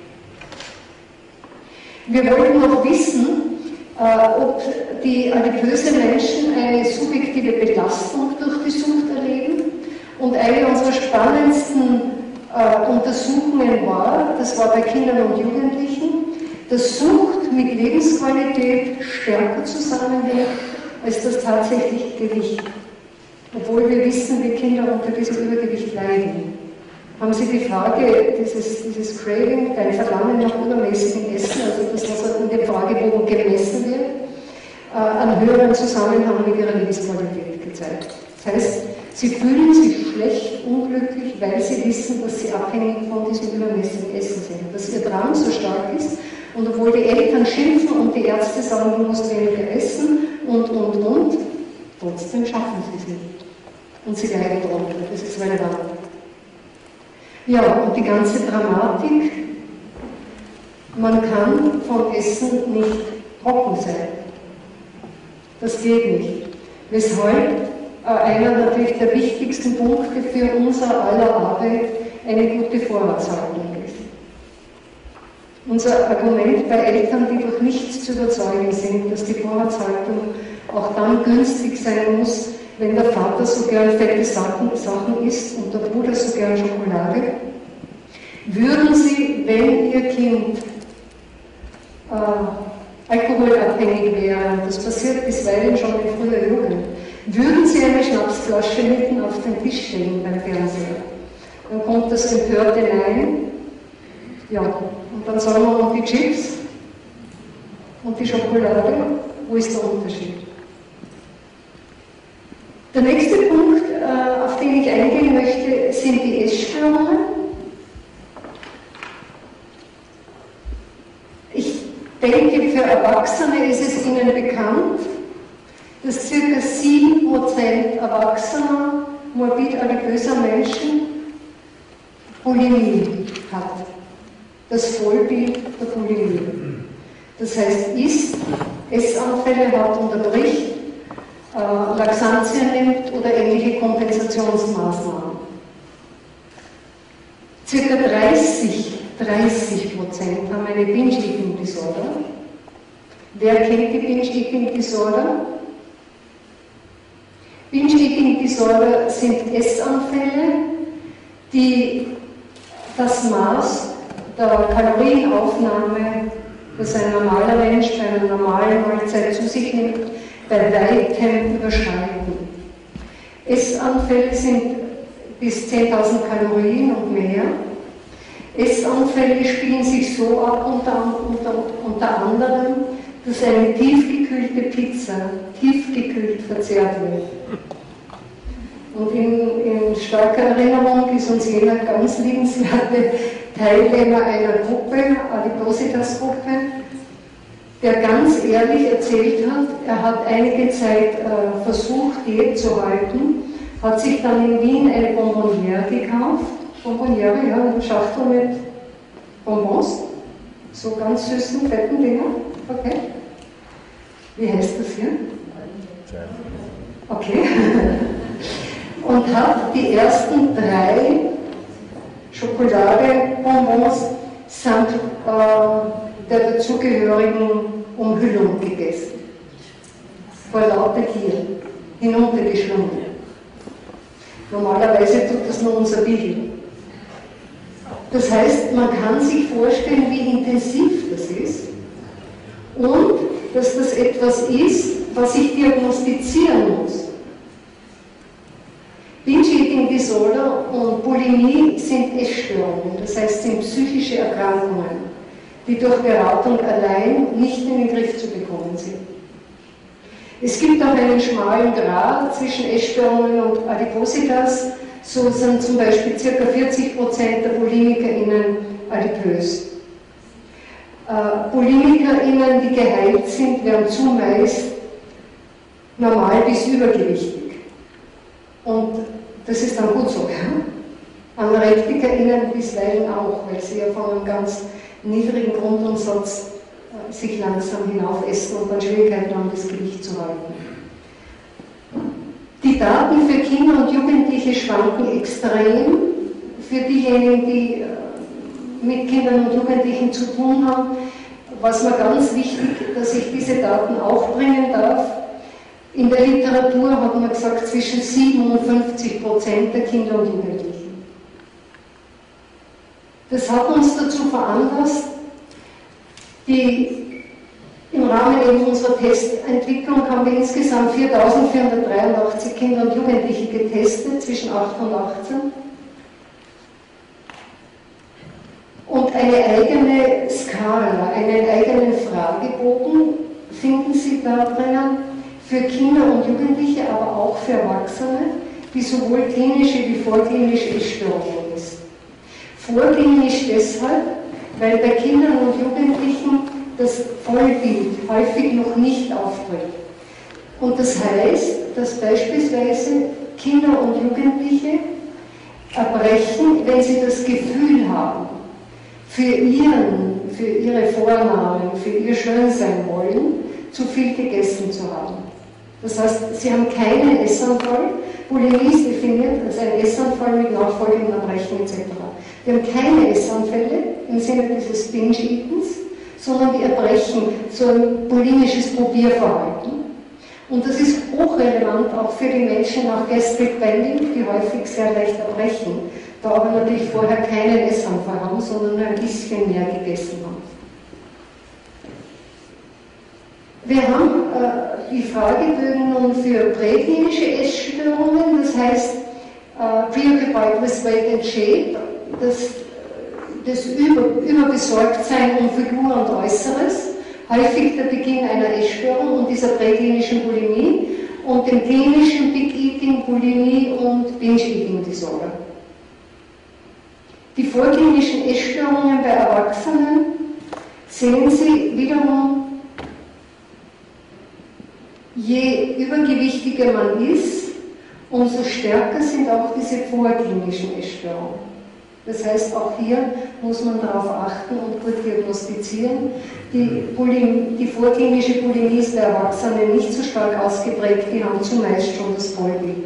Speaker 2: Wir wollten noch wissen, äh, ob die adipösen Menschen eine subjektive Belastung durch die Sucht erleben. Und eine unserer spannendsten äh, Untersuchungen war, das war bei Kindern und Jugendlichen, dass Sucht mit Lebensqualität stärker zusammenhängt als das tatsächliche Gewicht. Obwohl wir wissen, wie Kinder unter diesem Übergewicht leiden. Haben Sie die Frage, dieses, dieses Craving, dein Verlangen nach übermäßigem Essen, also das, was in dem Fragebogen gemessen wird, äh, einen höheren Zusammenhang mit ihrer Lebensqualität gezeigt. Das heißt, sie fühlen sich schlecht, unglücklich, weil sie wissen, dass sie abhängig von diesem übermäßigen Essen sind, dass ihr Drang so stark ist. Und obwohl die Eltern schimpfen und die Ärzte sagen, du musst weniger essen und, und, und, trotzdem schaffen sie es nicht. Und sie leiden darunter, das ist relevant. Ja, und die ganze Dramatik, man kann vom Essen nicht trocken sein. Das geht nicht. Weshalb äh, einer natürlich der wichtigsten Punkte für unser aller Arbeit eine gute Vorratshaltung ist. Unser Argument bei Eltern, die durch nichts zu überzeugen sind, dass die Vorratshaltung auch dann günstig sein muss, wenn der Vater so gern fette Sachen, Sachen isst und der Bruder so gern Schokolade. Würden Sie, wenn Ihr Kind äh, alkoholabhängig wäre, das passiert bisweilen schon in früher Jugend, würden Sie eine Schnapsflasche mitten auf den Tisch stellen beim Fernseher? Dann kommt das Empörte Nein. Ja, und dann sagen wir, und die Chips und die Schokolade, wo ist der Unterschied? Der nächste Punkt, äh, auf den ich eingehen möchte, sind die Essstörungen. Ich denke, für Erwachsene ist es Ihnen bekannt, dass ca. sieben Prozent Erwachsener morbid adipöser Menschen Bulimie hat. Das Vollbild der Bulimie. Das heißt, isst, Essanfälle hat, unterbricht, äh, Laxantien nimmt oder ähnliche Kompensationsmaßnahmen. Circa dreißig Prozent haben eine Binge-Eating-Disorder. Wer kennt die Binge-Eating-Disorder? Binge-Eating-Disorder sind Essanfälle, die das Maß der Kalorienaufnahme, das ein normaler Mensch bei einer normalen Mahlzeit zu sich nimmt, bei weitem überschreiten. Essanfälle sind bis zehntausend Kalorien und mehr. Essanfälle spielen sich so ab, unter, unter, unter anderem, dass eine tiefgekühlte Pizza tiefgekühlt verzehrt wird. Und in, in starker Erinnerung ist uns jener ganz liebenswerte Teilnehmer einer Gruppe, Adipositas-Gruppe, der ganz ehrlich erzählt hat, er hat einige Zeit äh, versucht, Diät zu halten, hat sich dann in Wien eine Bonbonniere gekauft. Bonbonniere, ja, eine Schachtel mit Bonbons, so ganz süßen, fetten Dinger. und hat die ersten drei Schokoladebonbons samt äh, der dazugehörigen Umhüllung gegessen. Vor lauter Gier, hinuntergeschlungen. Normalerweise tut das nur unser Bigel. Das heißt, man kann sich vorstellen, wie intensiv das ist und dass das etwas ist, was ich diagnostizieren muss. Binge-Eating Disorder und Bulimie sind Essstörungen, das heißt, sind psychische Erkrankungen, die durch Beratung allein nicht in den Griff zu bekommen sind. Es gibt auch einen schmalen Grat zwischen Essstörungen und Adipositas. So sind zum Beispiel ca. vierzig Prozent der BulimikerInnen adipös. Äh, BulimikerInnen, die geheilt sind, werden zumeist normal bis übergewichtig. Und das ist dann gut so. Ja? AnorextikerInnen bisweilen auch, weil sie ja von einem ganz niedrigen Grundumsatz äh, sich langsam hinaufessen und dann Schwierigkeiten haben, das Gewicht zu halten. Die Daten für Kinder und Jugendliche schwanken extrem. Für diejenigen, die mit Kindern und Jugendlichen zu tun haben, war es mir ganz wichtig, dass ich diese Daten aufbringen darf. In der Literatur hat man gesagt, zwischen siebenundfünfzig Prozent der Kinder und Jugendlichen. Das hat uns dazu veranlasst, die im Rahmen eben unserer Testentwicklung haben wir insgesamt viertausendvierhundertdreiundachtzig Kinder und Jugendliche getestet, zwischen acht und achtzehn. Und eine eigene Skala, einen eigenen Fragebogen finden Sie da drinnen für Kinder und Jugendliche, aber auch für Erwachsene, die sowohl klinische wie vorklinische Essstörungen ist. Vorklinisch deshalb, weil bei Kindern und Jugendlichen das Vollbild häufig noch nicht auftritt. Und das heißt, dass beispielsweise Kinder und Jugendliche erbrechen, wenn sie das Gefühl haben, für ihren, für ihre Vornamen, für ihr Schönsein wollen, zu viel gegessen zu haben. Das heißt, sie haben keinen Essanfall. Bulimie ist definiert als ein Essanfall mit nachfolgendem Erbrechen et cetera. Wir haben keine Essanfälle im Sinne dieses Binge-Eatens, sondern die erbrechen so ein bulimisches Probierverhalten. Und das ist hochrelevant auch für die Menschen nach Gastric Banding, die häufig sehr leicht erbrechen, da aber natürlich vorher keinen Essanfall haben, sondern ein bisschen mehr gegessen haben. Wir haben äh, die Fragebögen nun für präklinische Essstörungen, das heißt äh, Preoccupied with Weight and Shape, das das Über, Überbesorgtsein um Figur und Äußeres, häufig der Beginn einer Essstörung und dieser präklinischen Bulimie und dem klinischen Big Eating, Bulimie und Binge Eating Disorder. Die vorklinischen Essstörungen bei Erwachsenen sehen Sie wiederum, je übergewichtiger man ist, umso stärker sind auch diese vorklinischen Essstörungen. Das heißt, auch hier muss man darauf achten und gut diagnostizieren. Die, Bulim, die vorklinische Bulimie ist bei Erwachsenen nicht so stark ausgeprägt, die haben zumeist schon das Vollbild.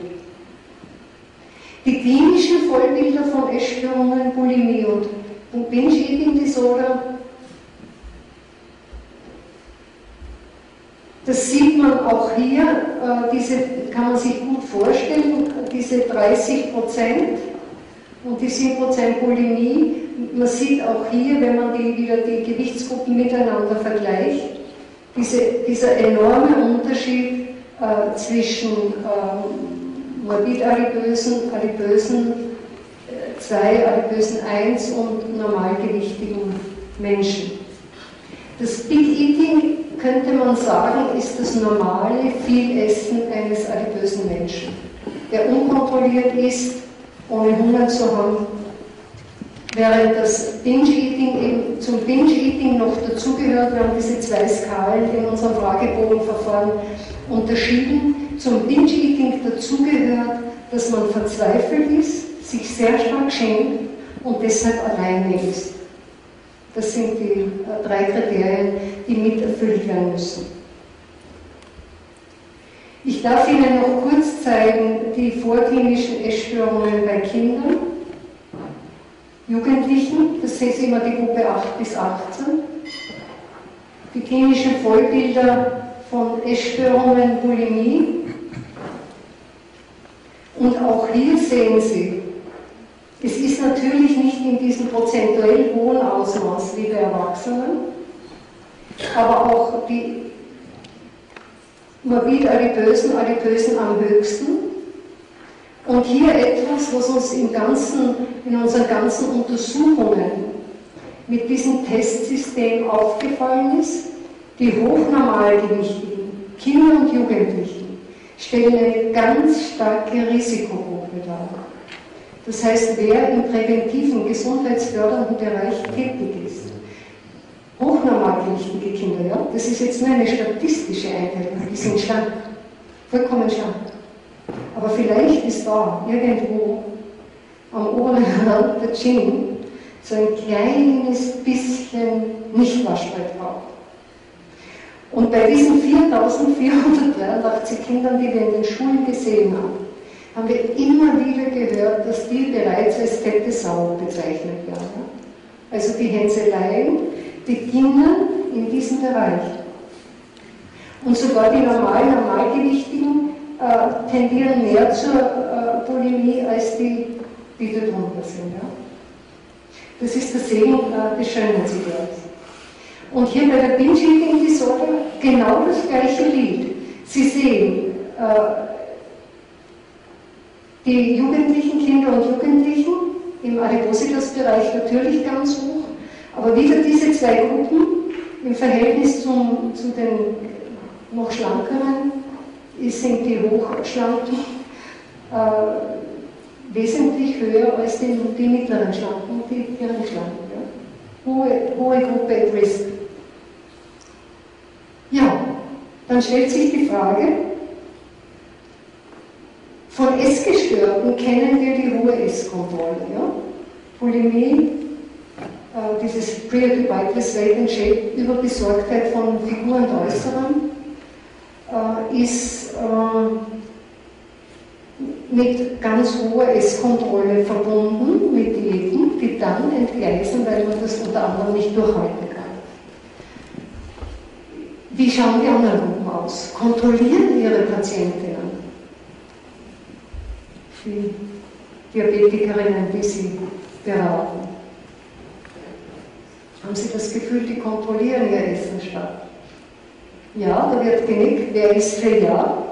Speaker 2: Die klinischen Vollbilder von Essstörungen, Bulimie und Binge-Eating Disorder, das sieht man auch hier, äh, diese kann man sich gut vorstellen, diese dreißig Prozent. Und die sieben Prozent Bulimie, man sieht auch hier, wenn man die, wieder die Gewichtsgruppen miteinander vergleicht, diese, dieser enorme Unterschied äh, zwischen äh, morbid-adipösen, adipösen zwei, adipösen eins und normalgewichtigen Menschen. Das Big Eating, könnte man sagen, ist das normale Vielessen eines adipösen Menschen, der unkontrolliert ist, ohne Hunger zu haben, während das Binge-Eating eben zum Binge-Eating noch dazugehört. Wir haben diese zwei Skalen in unserem Fragebogenverfahren unterschieden. Zum Binge-Eating dazugehört, dass man verzweifelt ist, sich sehr stark schämt und deshalb alleine ist. Das sind die drei Kriterien, die mit erfüllt werden müssen. Ich darf Ihnen noch kurz zeigen die vorklinischen Essstörungen bei Kindern, Jugendlichen, das sehen Sie immer die Gruppe acht bis achtzehn, die klinischen Vollbilder von Essstörungen, Bulimie. Und auch hier sehen Sie, es ist natürlich nicht in diesem prozentuell hohen Ausmaß wie bei Erwachsenen, aber auch die morbid adipösen, adipösen am höchsten. Und hier etwas, was uns im ganzen, in unseren ganzen Untersuchungen mit diesem Testsystem aufgefallen ist: die hochnormalgewichtigen Kinder und Jugendlichen stellen eine ganz starke Risikogruppe dar. Das heißt, wer im präventiven, gesundheitsfördernden Bereich tätig ist, hochnormalgewichtige Kinder, ja, das ist jetzt nur eine statistische Einteilung, die sind schlank, vollkommen schlank. Aber vielleicht ist da irgendwo am oberen Rand der Chin so ein kleines bisschen Nicht-Waschbrett drauf. Und bei diesen viertausendvierhundertdreiundachtzig Kindern, die wir in den Schulen gesehen haben, haben wir immer wieder gehört, dass die bereits als fette Sau bezeichnet werden. Also die Hänseleien beginnen in diesem Bereich. Und sogar die normalen, normalgewichtigen äh, tendieren mehr zur äh, Bulimie als die, die da drunter sind. Ja? Das ist der Segen äh, des Schönheitsideals. Und hier bei der Binge-Eating-Disorder genau das gleiche Lied. Sie sehen äh, die jugendlichen Kinder und Jugendlichen im Adipositas-Bereich natürlich ganz hoch, aber wieder diese zwei Gruppen im Verhältnis zum, zu den noch schlankeren sind die Hochschlanken äh, wesentlich höher als die, die mittleren Schlanken und die geringen Schlanken. Ja? Hohe, hohe Gruppe at risk. Ja, dann stellt sich die Frage, von Essgestörten kennen wir die hohe Esskontrolle. Ja? Bulimie, äh, dieses Preoccupiedness, Weight and Shape, Überbesorgtheit von Figur und Äußerem, äh, ist äh, mit ganz hoher Esskontrolle verbunden, mit Diäten, die dann entgleisen, weil man das unter anderem nicht durchhalten kann. Wie schauen die anderen Gruppen aus? Kontrollieren ihre Patientinnen die Diabetikerinnen, die sie beraten? Haben Sie das Gefühl, die kontrollieren ihr Essen stark? Ja, da wird genickt. Wer ist für Ja?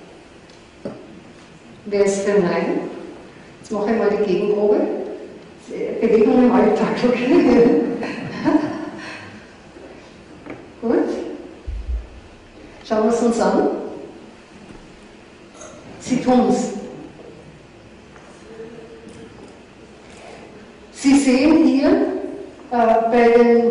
Speaker 2: Wer ist für Nein? Jetzt mache ich mal die Gegenprobe. Bewegung im Alltag, okay? Gut. Schauen wir es uns an. Sie tun es. Sie sehen hier äh, bei den,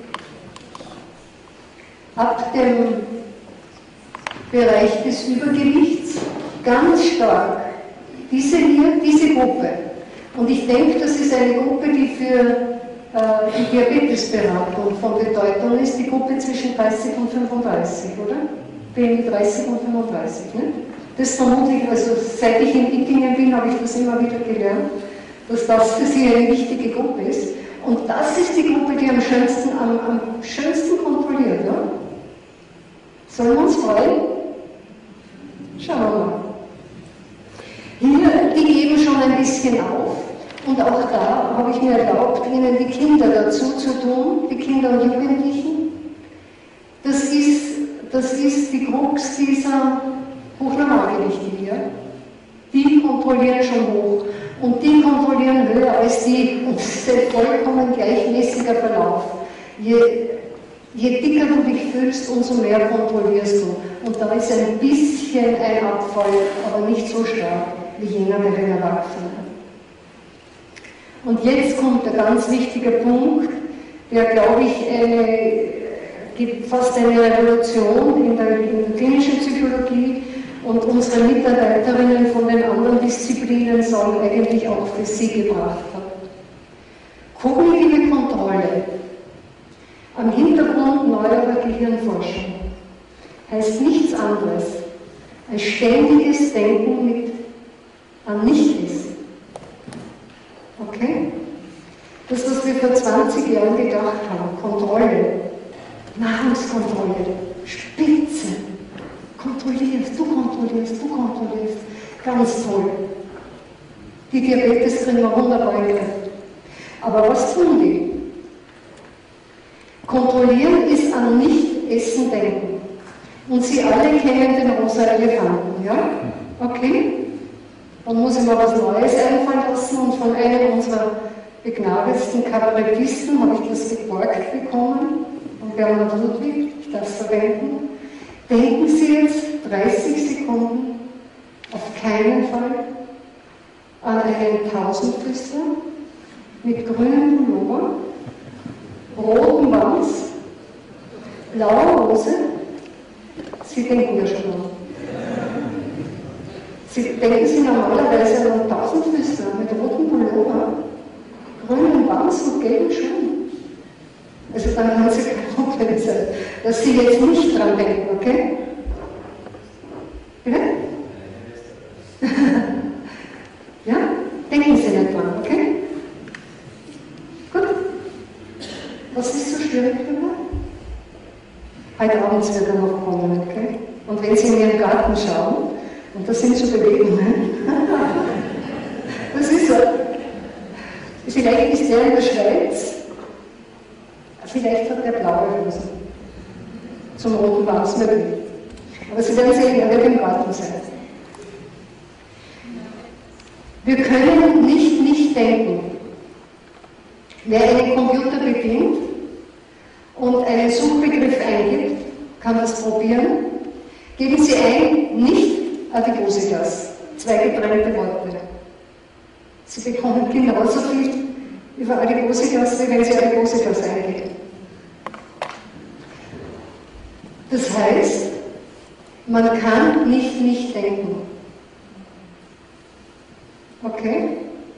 Speaker 2: ab dem Bereich des Übergewichts ganz stark diese hier, diese Gruppe. Und ich denke, das ist eine Gruppe, die für äh, die Diabetesberatung von Bedeutung ist, die Gruppe zwischen dreißig und fünfunddreißig, oder? B M I dreißig und fünfunddreißig. Ne? Das vermutlich, also seit ich in Ittingen bin, habe ich das immer wieder gelernt, dass das für sie eine wichtige Gruppe ist. Und das ist die Gruppe, die am schönsten, am, am schönsten kontrolliert. Ja? Sollen wir uns freuen? Schauen wir mal. Hier, die geben schon ein bisschen auf. Und auch da habe ich mir erlaubt, Ihnen die Kinder dazu zu tun, die Kinder und Jugendlichen. Das ist, das ist die Krux dieser Hochnormalgewichte hier. Die kontrollieren schon hoch. Und die kontrollieren höher als die, und das ist ein vollkommen gleichmäßiger Verlauf. Je, je dicker du dich fühlst, umso mehr kontrollierst du. Und da ist ein bisschen ein Abfall, aber nicht so stark wie jener bei den Erwachsenen. Und jetzt kommt der ganz wichtige Punkt, der, glaube ich, eine, gibt fast eine Revolution in der, in der klinischen Psychologie. Und unsere Mitarbeiterinnen von den anderen Disziplinen sagen eigentlich auch für sie gebracht hat. Kognitive Kontrolle am Hintergrund neuerer Gehirnforschung heißt nichts anderes, Ein ständiges Denken mit an Nicht-Essen. Okay? Das, was wir vor zwanzig Jahren gedacht haben, Kontrolle, Nahrungskontrolle, Spitze, kontrollierst, du kontrollierst, du kontrollierst, ganz toll. Die Diabetes kriegen wir wunderbar in den Griff. Aber was tun die? Kontrollieren ist an Nicht-Essen denken. Und Sie alle kennen den rosa Elefanten, ja? Okay? Dann muss ich mir was Neues einfallen lassen und von einem unserer begnadetsten Kabarettisten habe ich das geborgt bekommen, von Bernhard Ludwig, ich darf es verwenden. Denken Sie jetzt dreißig Sekunden auf keinen Fall an einen Tausendfüßler mit grünem Pullover, rotem Wams, blauer Hose. Sie denken ja schon an. Sie denken Sie normalerweise an einen Tausendfüßler mit rotem Pullover, grünen Wams und gelben Schuhen. Also dann kann Sie kein Problem sein, dass Sie jetzt nicht dran denken, okay? Bitte? Ja? Denken Sie nicht dran, okay? Gut. Was ist so schwierig für mich? Heute Abend wird er noch kommen, okay? Und wenn Sie in Ihren Garten schauen, und das sind so Bewegungen, das ist so. Vielleicht ist der in der Schweiz, vielleicht hat der blaue Hosen zum roten Wams möglich. Aber Sie werden sehen, er wird im Garten sein. Wir können nicht nicht denken. Wer einen Computer bedient und einen Suchbegriff eingibt, kann das probieren. Geben Sie ein, nicht Adipositas, zwei getrennte Worte. Sie bekommen genauso viel über Adipositas, wie wenn Sie Adipositas eingeben. Das heißt, man kann nicht nicht denken. Okay?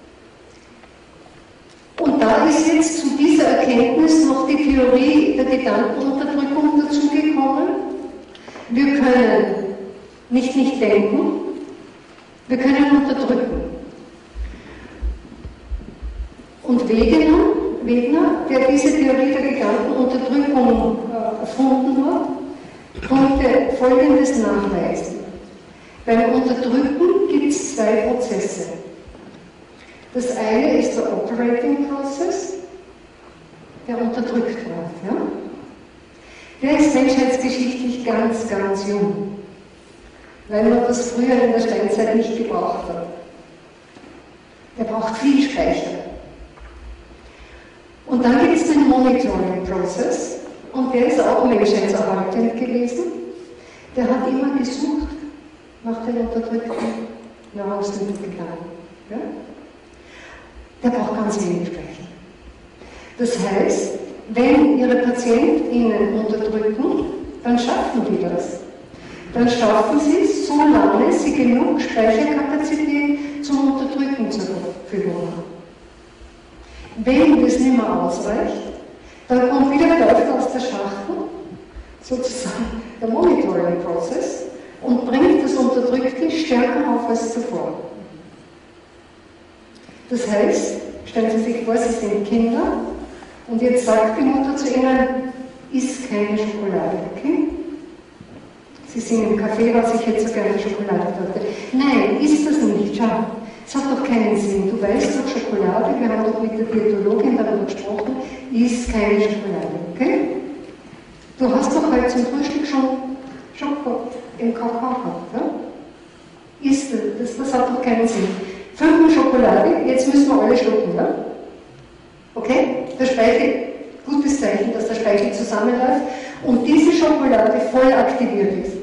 Speaker 2: Und da ist jetzt zu dieser Erkenntnis noch die Theorie der Gedankenunterdrückung dazugekommen. Wir können nicht nicht denken, wir können unterdrücken. Und Wegener, Wegener, der diese Theorie der Gedankenunterdrückung äh, erfunden hat, konnte Folgendes nachweisen. Beim Unterdrücken gibt es zwei Prozesse. Das eine ist der Operating Process, der unterdrückt wird. Ja? Der ist menschheitsgeschichtlich ganz, ganz jung, weil man das früher in der Steinzeit nicht gebraucht hat. Der braucht viel Speicher. Und dann gibt es den Monitoring Process, und der ist auch menschheitserhaltend gewesen. Der hat immer gesucht nach den unterdrückten Nahrungsmitteln. Ja? Der braucht ganz wenig Speicher. Das heißt, wenn Ihre PatientInnen unterdrücken, dann schaffen die das. Dann schaffen Sie es, solange Sie genug Speicherkapazität zum Unterdrücken zur Verfügung haben. Wenn das nicht mehr ausreicht, dann kommt wieder der Teufel aus der Schachtel, sozusagen der Monitoring-Prozess, und bringt das Unterdrückte stärker auf als zuvor. Das heißt, stellen Sie sich vor, Sie sind Kinder und jetzt sagt die Mutter zu Ihnen, iss keine Schokolade, okay? Sie sind im Café, was ich jetzt so gerne Schokolade hatte. Nein, isst das nicht, schau. Es hat doch keinen Sinn. Du weißt doch, Schokolade, wir haben doch mit der Diätologin darüber gesprochen, isst keine Schokolade, okay? Du hast doch heute zum Frühstück schon Schoko im Kakao gehabt, ja? Isst das, das hat doch keinen Sinn. Fünfmal Schokolade, jetzt müssen wir alle schlucken, ja? Okay? Der Speichel, gutes Zeichen, dass der Speichel zusammenläuft und diese Schokolade voll aktiviert ist.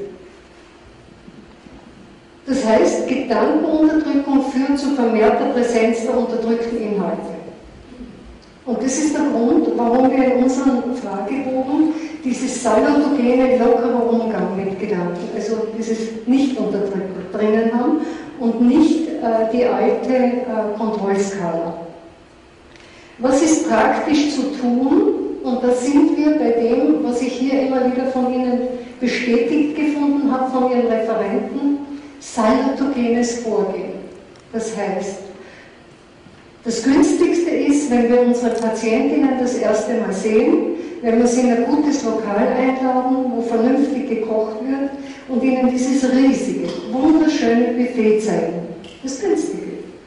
Speaker 2: Das heißt, Gedankenunterdrückung führt zu vermehrter Präsenz der unterdrückten Inhalte. Und das ist der Grund, warum wir in unserem Fragebogen dieses salutogene, lockere Umgang mit Gedanken, also dieses Nicht-Unterdrücken drinnen haben und nicht äh, die alte äh, Kontrollskala. Was ist praktisch zu tun? Und da sind wir bei dem, was ich hier immer wieder von Ihnen bestätigt gefunden habe, von Ihren Referenten. salatogenes Vorgehen. Das heißt, das Günstigste ist, wenn wir unsere Patientinnen das erste Mal sehen, wenn wir sie in ein gutes Lokal einladen, wo vernünftig gekocht wird und ihnen dieses riesige, wunderschöne Buffet zeigen. Das Günstige.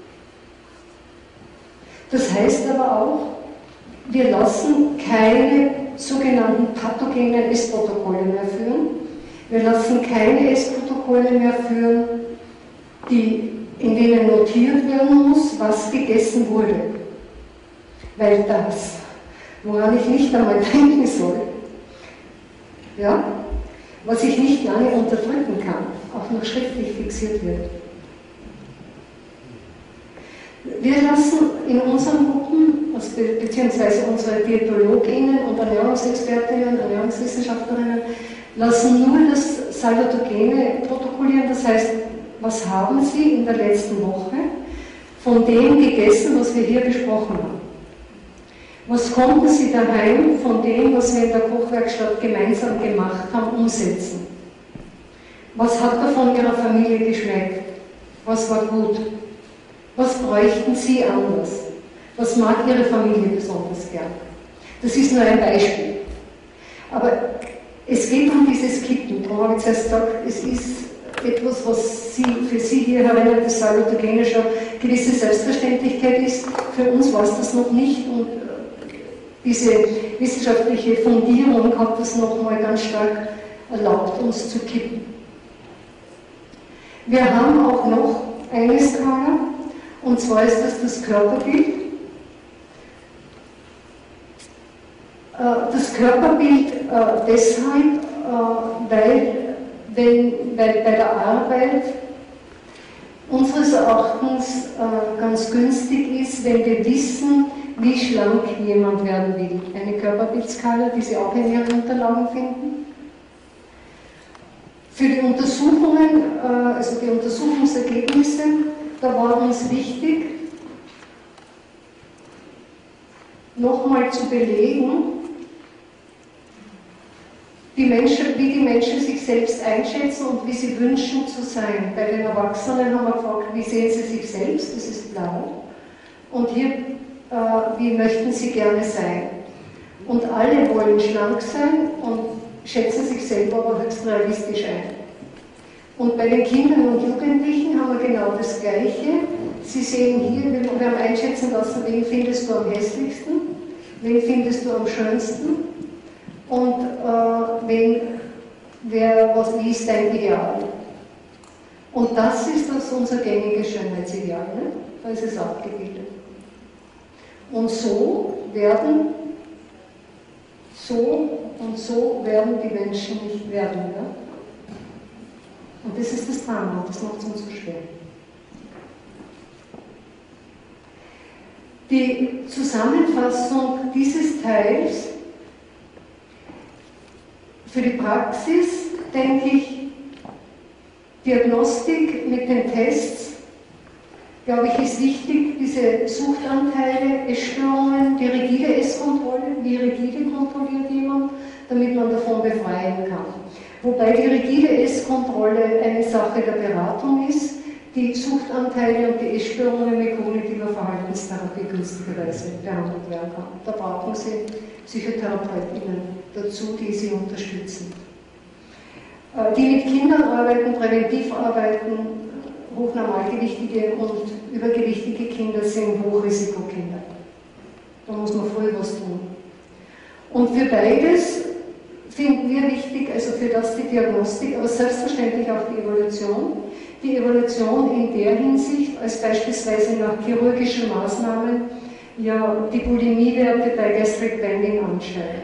Speaker 2: Das heißt aber auch, wir lassen keine sogenannten pathogenen Essprotokolle mehr führen. Wir lassen keine Essprotokolle mehr führen, die, in denen notiert werden muss, was gegessen wurde. Weil das, woran ich nicht einmal denken soll, ja, was ich nicht lange unterdrücken kann, auch noch schriftlich fixiert wird. Wir lassen in unseren Gruppen, beziehungsweise unsere Diätologinnen und Ernährungsexpertinnen, Ernährungswissenschaftlerinnen, lassen nur das Salutogene protokollieren. Das heißt, was haben Sie in der letzten Woche von dem gegessen, was wir hier besprochen haben? Was konnten Sie daheim von dem, was wir in der Kochwerkstatt gemeinsam gemacht haben, umsetzen? Was hat davon Ihrer Familie geschmeckt? Was war gut? Was bräuchten Sie anders? Was mag Ihre Familie besonders gern? Das ist nur ein Beispiel. Aber es geht um dieses Kippen. Darum habe ich zuerst gesagt, es ist etwas, was Sie, für Sie hier herinnen, das Salutogene schon gewisse Selbstverständlichkeit ist. Für uns war es das noch nicht und diese wissenschaftliche Fundierung hat das nochmal ganz stark erlaubt, uns zu kippen. Wir haben auch noch eine Skala, und zwar ist das das Körperbild. Das Körperbild deshalb, weil, wenn, weil bei der Arbeit unseres Erachtens ganz günstig ist, wenn wir wissen, wie schlank jemand werden will. Eine Körperbildskala, die Sie auch in Ihren Unterlagen finden. Für die Untersuchungen, also die Untersuchungsergebnisse, da war uns wichtig, nochmal zu belegen, die Menschen, wie die Menschen sich selbst einschätzen und wie sie wünschen zu sein. Bei den Erwachsenen haben wir gefragt, wie sehen sie sich selbst, das ist blau. Und hier, äh, wie möchten sie gerne sein. Und alle wollen schlank sein und schätzen sich selber aber höchst realistisch ein. Und bei den Kindern und Jugendlichen haben wir genau das Gleiche. Sie sehen hier, wir haben einschätzen lassen, wen findest du am hässlichsten, wen findest du am schönsten und äh, wen, wer, was, wie ist dein Ideal. Und das ist das unser gängiges Schönheitsideal, ne? Da ist es abgebildet. Und so werden, so und so werden die Menschen nicht werden. Ja? Und das ist das Drama, das macht es uns so schwer. Die Zusammenfassung dieses Teils für die Praxis, denke ich, Diagnostik mit den Tests, glaube ich, ist wichtig, diese Suchtanteile, Essstörungen, die rigide Esskontrolle, wie rigide kontrolliert jemand, damit man davon befreien kann. Wobei die rigide Esskontrolle eine Sache der Beratung ist, die Suchtanteile und die Essstörungen mit kognitiver Verhaltenstherapie günstigerweise behandelt werden kann. Da brauchen Sie PsychotherapeutInnen dazu, die Sie unterstützen. Die mit Kindern arbeiten, präventiv arbeiten, hochnormalgewichtige und übergewichtige Kinder sind Hochrisikokinder. Da muss man früh was tun. Und für beides finden wir wichtig, also für das die Diagnostik, aber selbstverständlich auch die Evaluation. Die Evaluation in der Hinsicht, als beispielsweise nach chirurgischen Maßnahmen ja die Bulimiewerte bei Gastric Banding anstellen.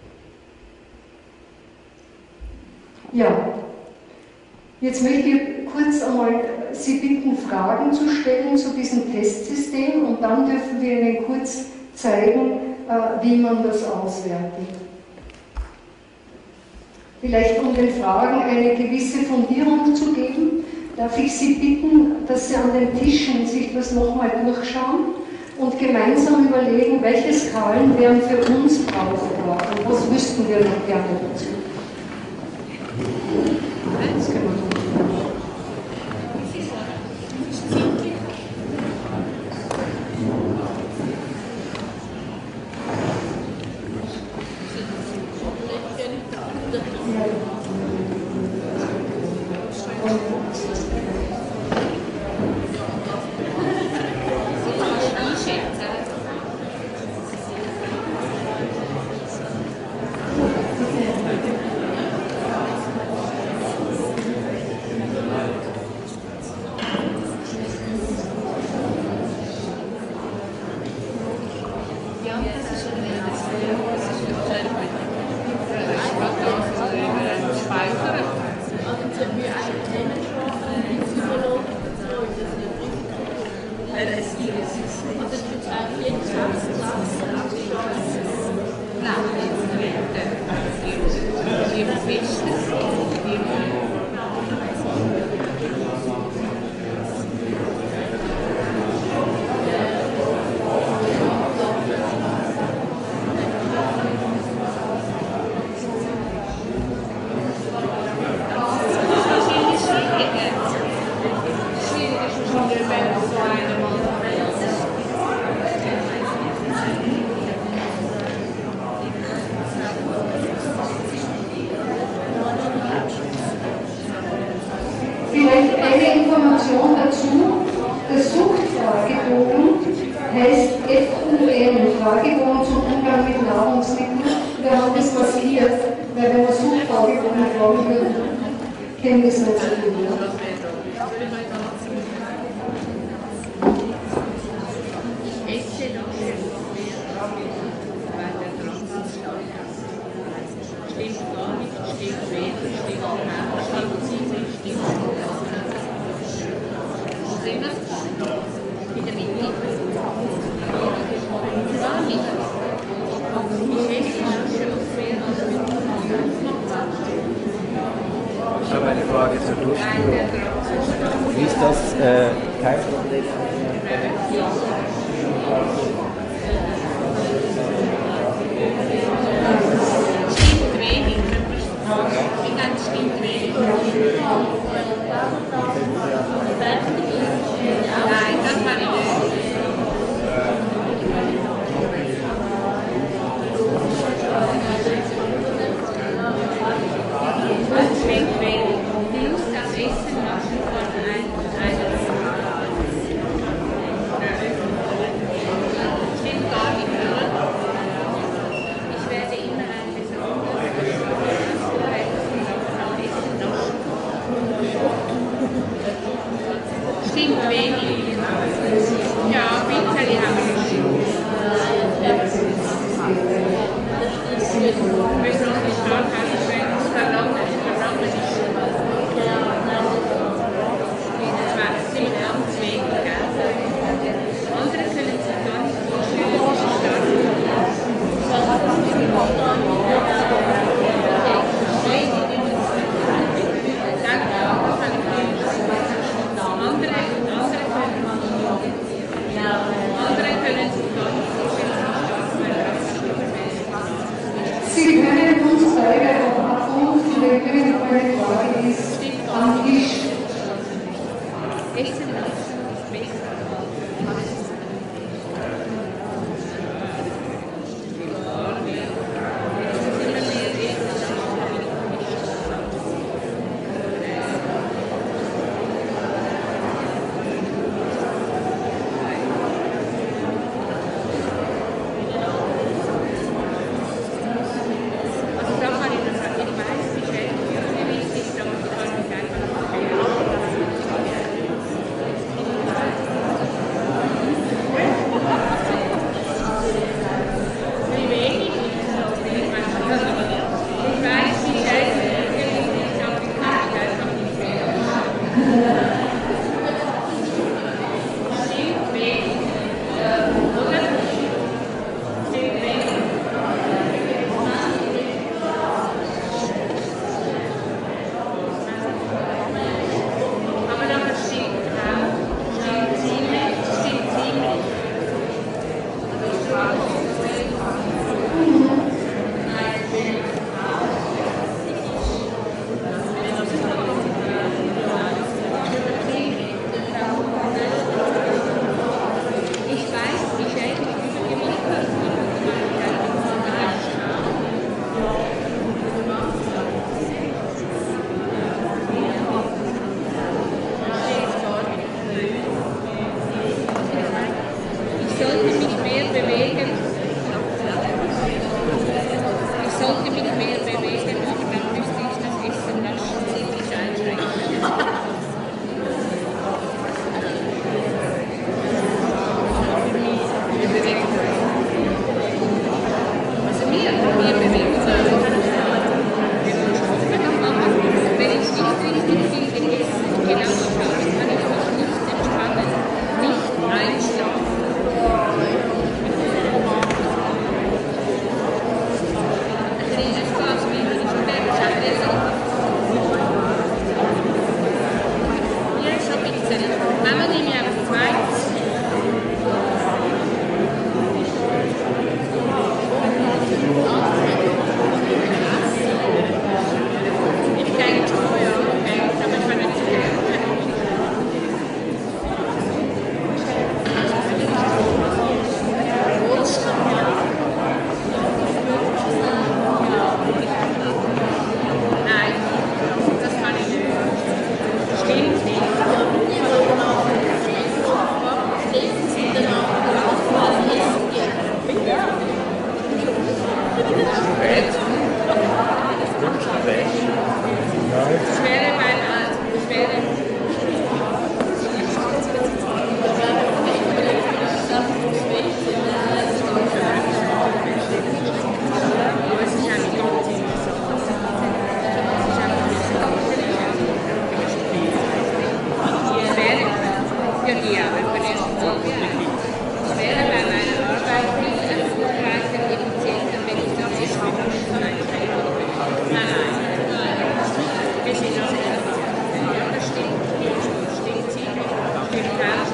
Speaker 2: Ja, jetzt möchte ich kurz einmal Sie bitten, Fragen zu stellen zu diesem Testsystem und dann dürfen wir Ihnen kurz zeigen, wie man das auswertet. Vielleicht um den Fragen eine gewisse Fundierung zu geben, darf ich Sie bitten, dass Sie an den Tischen sich das nochmal durchschauen und gemeinsam überlegen, welche Skalen wären für uns brauchbar und was wüssten wir noch gerne dazu. Das können wir tun. Vielleicht eine Information dazu. Der Suchtfragebogen heißt F U N, Fragebogen zum Umgang mit Nahrungsmitteln. Wir haben das maskiert, weil wenn man Suchtfragebogen fragen würde, kennen wir es nicht so viel. Ja?
Speaker 3: Ich habe eine Frage zur Durchführung. Wie ist das äh, kein Problem?
Speaker 4: Stimmt wenig. Wie ganz stimmt wenig. Nein, das war nicht. Das schmeckt wenig. Die Lust am Essen machen von einem. Stimmt gar nicht, oder? Ich werde immer ein besonderes am Essen noch. Stimmt wenig. Ja, Pizza, die haben wir schon. Besonders stark kann ich, wenn es verlangt ist, verlangt ist. Das sind ganz wenig, gell? Andere können sich gar nicht vorstellen, dass sie stark sind. Danke, das kann ich nicht. Andere, andere können andere können sich gar nicht vorstellen, dass sie stark sind.
Speaker 2: Sie können uns beide auch abholen, wenn noch eine Frage ist, am Tisch.
Speaker 4: Essen ist besser. Also da kann ich das sagen, ich weiß, wie schön wie wichtig ist, aber ich kann mich einfach wie wenig ist das, ich weiß, ich weiß, wie schön wie wichtig ist, aber ich kann mich einfach nicht mehr. Stimmt wenig, oder? Stimmt wenig. Aber dann stimmt auch, stimmt ziemlich, stimmt ziemlich.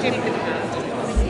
Speaker 4: bestimmten Alter.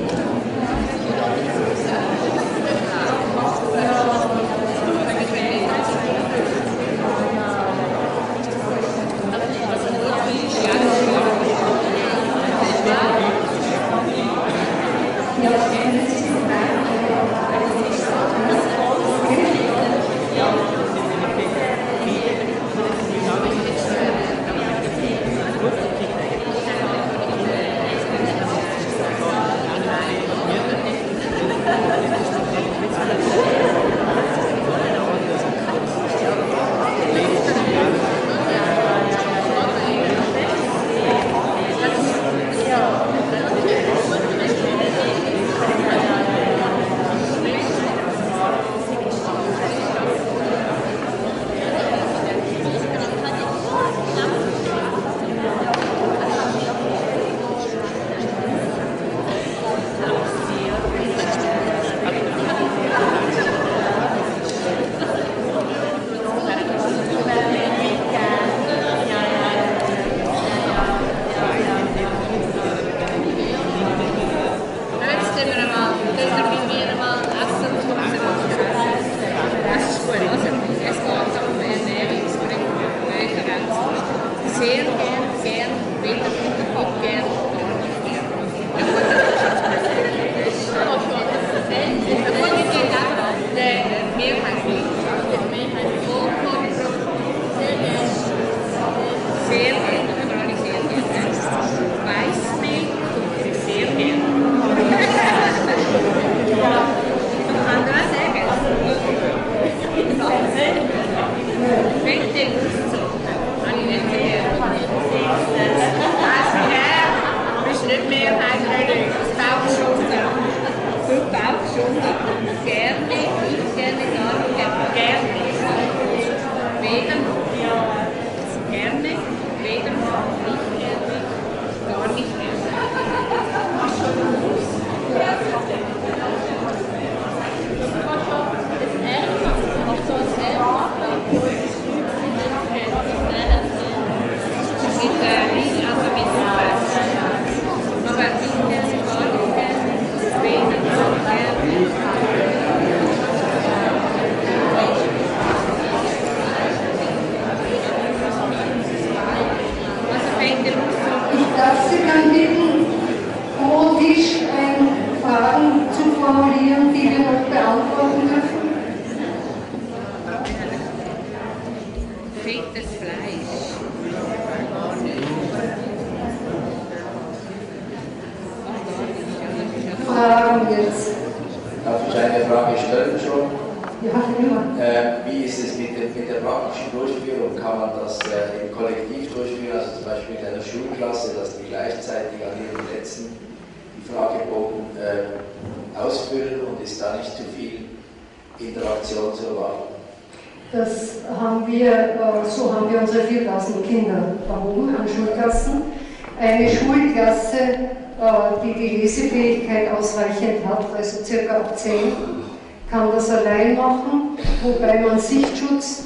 Speaker 2: Kann das allein machen, wobei man Sichtschutz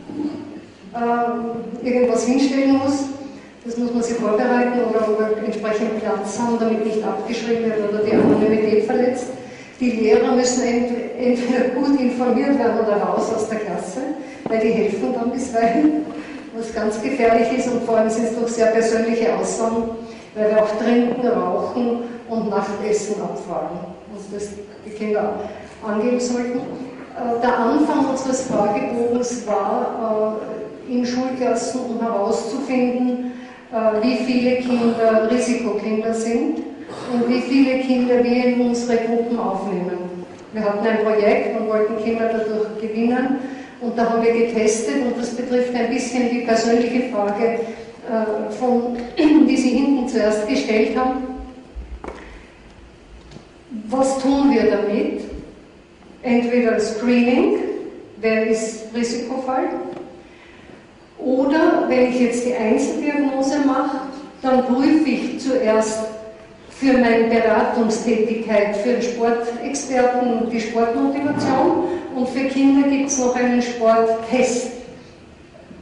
Speaker 2: äh, irgendwas hinstellen muss. Das muss man sich vorbereiten oder, oder entsprechend Platz haben, damit nicht abgeschrieben wird oder die Anonymität verletzt. Die Lehrer müssen ent, entweder gut informiert werden oder raus aus der Klasse, weil die helfen dann bisweilen, was ganz gefährlich ist, und vor allem sind es doch sehr persönliche Aussagen, weil wir auch trinken, rauchen und Nachtessen abfragen. Also das die Kinder angeben sollten. Der Anfang unseres Fragebogens war, in Schulklassen, um herauszufinden, wie viele Kinder Risikokinder sind und wie viele Kinder wir in unsere Gruppen aufnehmen. Wir hatten ein Projekt und wollten Kinder dadurch gewinnen, und da haben wir getestet, und das betrifft ein bisschen die persönliche Frage, von, die Sie hinten zuerst gestellt haben. Was tun wir damit? Entweder Screening, wer ist Risikofall, oder wenn ich jetzt die Einzeldiagnose mache, dann prüfe ich zuerst für meine Beratungstätigkeit für den Sportexperten die Sportmotivation, und für Kinder gibt es noch einen Sporttest.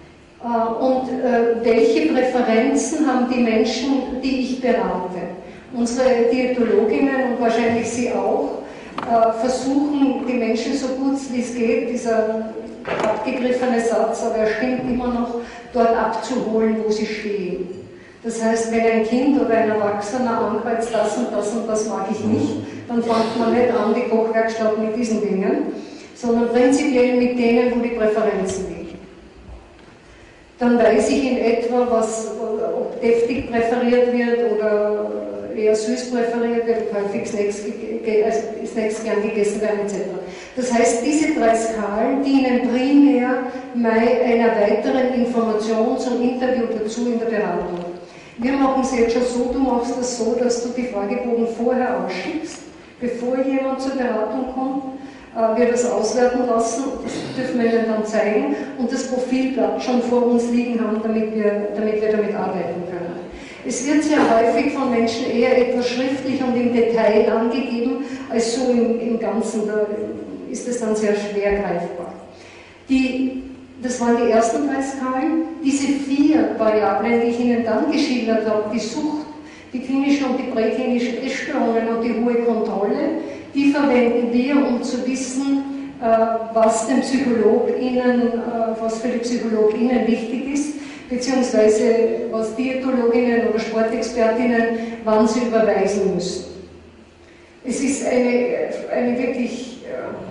Speaker 2: Und welche Präferenzen haben die Menschen, die ich berate? Unsere Diätologinnen und wahrscheinlich Sie auch äh, versuchen, die Menschen so gut wie es geht, dieser abgegriffene Satz, aber er stimmt immer noch, dort abzuholen, wo sie stehen. Das heißt, wenn ein Kind oder ein Erwachsener ankreuzt, das und das und das mag ich nicht, dann fängt man nicht an, die Kochwerkstatt mit diesen Dingen, sondern prinzipiell mit denen, wo die Präferenzen liegen. Dann weiß ich in etwa, was, ob deftig präferiert wird oder eher süß präferiert wird, häufig Snacks, also Snacks gern gegessen werden et cetera. Das heißt, diese drei Skalen dienen primär einer weiteren Information zum Interview dazu in der Beratung. Wir machen es jetzt schon so, du machst das so, dass du die Fragebogen vorher ausschickst, bevor jemand zur Beratung kommt, äh, wir das auswerten lassen, das dürfen wir Ihnen dann zeigen und das Profilblatt schon vor uns liegen haben, damit wir, damit wir damit arbeiten können. Es wird sehr häufig von Menschen eher etwas schriftlich und im Detail angegeben, als so im, im Ganzen, da ist es dann sehr schwer greifbar. Die, das waren die ersten drei Skalen. Diese vier Variablen, die ich Ihnen dann geschildert habe, die Sucht, die klinische und die präklinische Essstörungen und die hohe Kontrolle, die verwenden wir, um zu wissen, was dem PsychologInnen, was für die PsychologInnen wichtig ist, beziehungsweise was Diätologinnen oder Sportexpertinnen, wann sie überweisen müssen. Es ist eine, eine wirklich,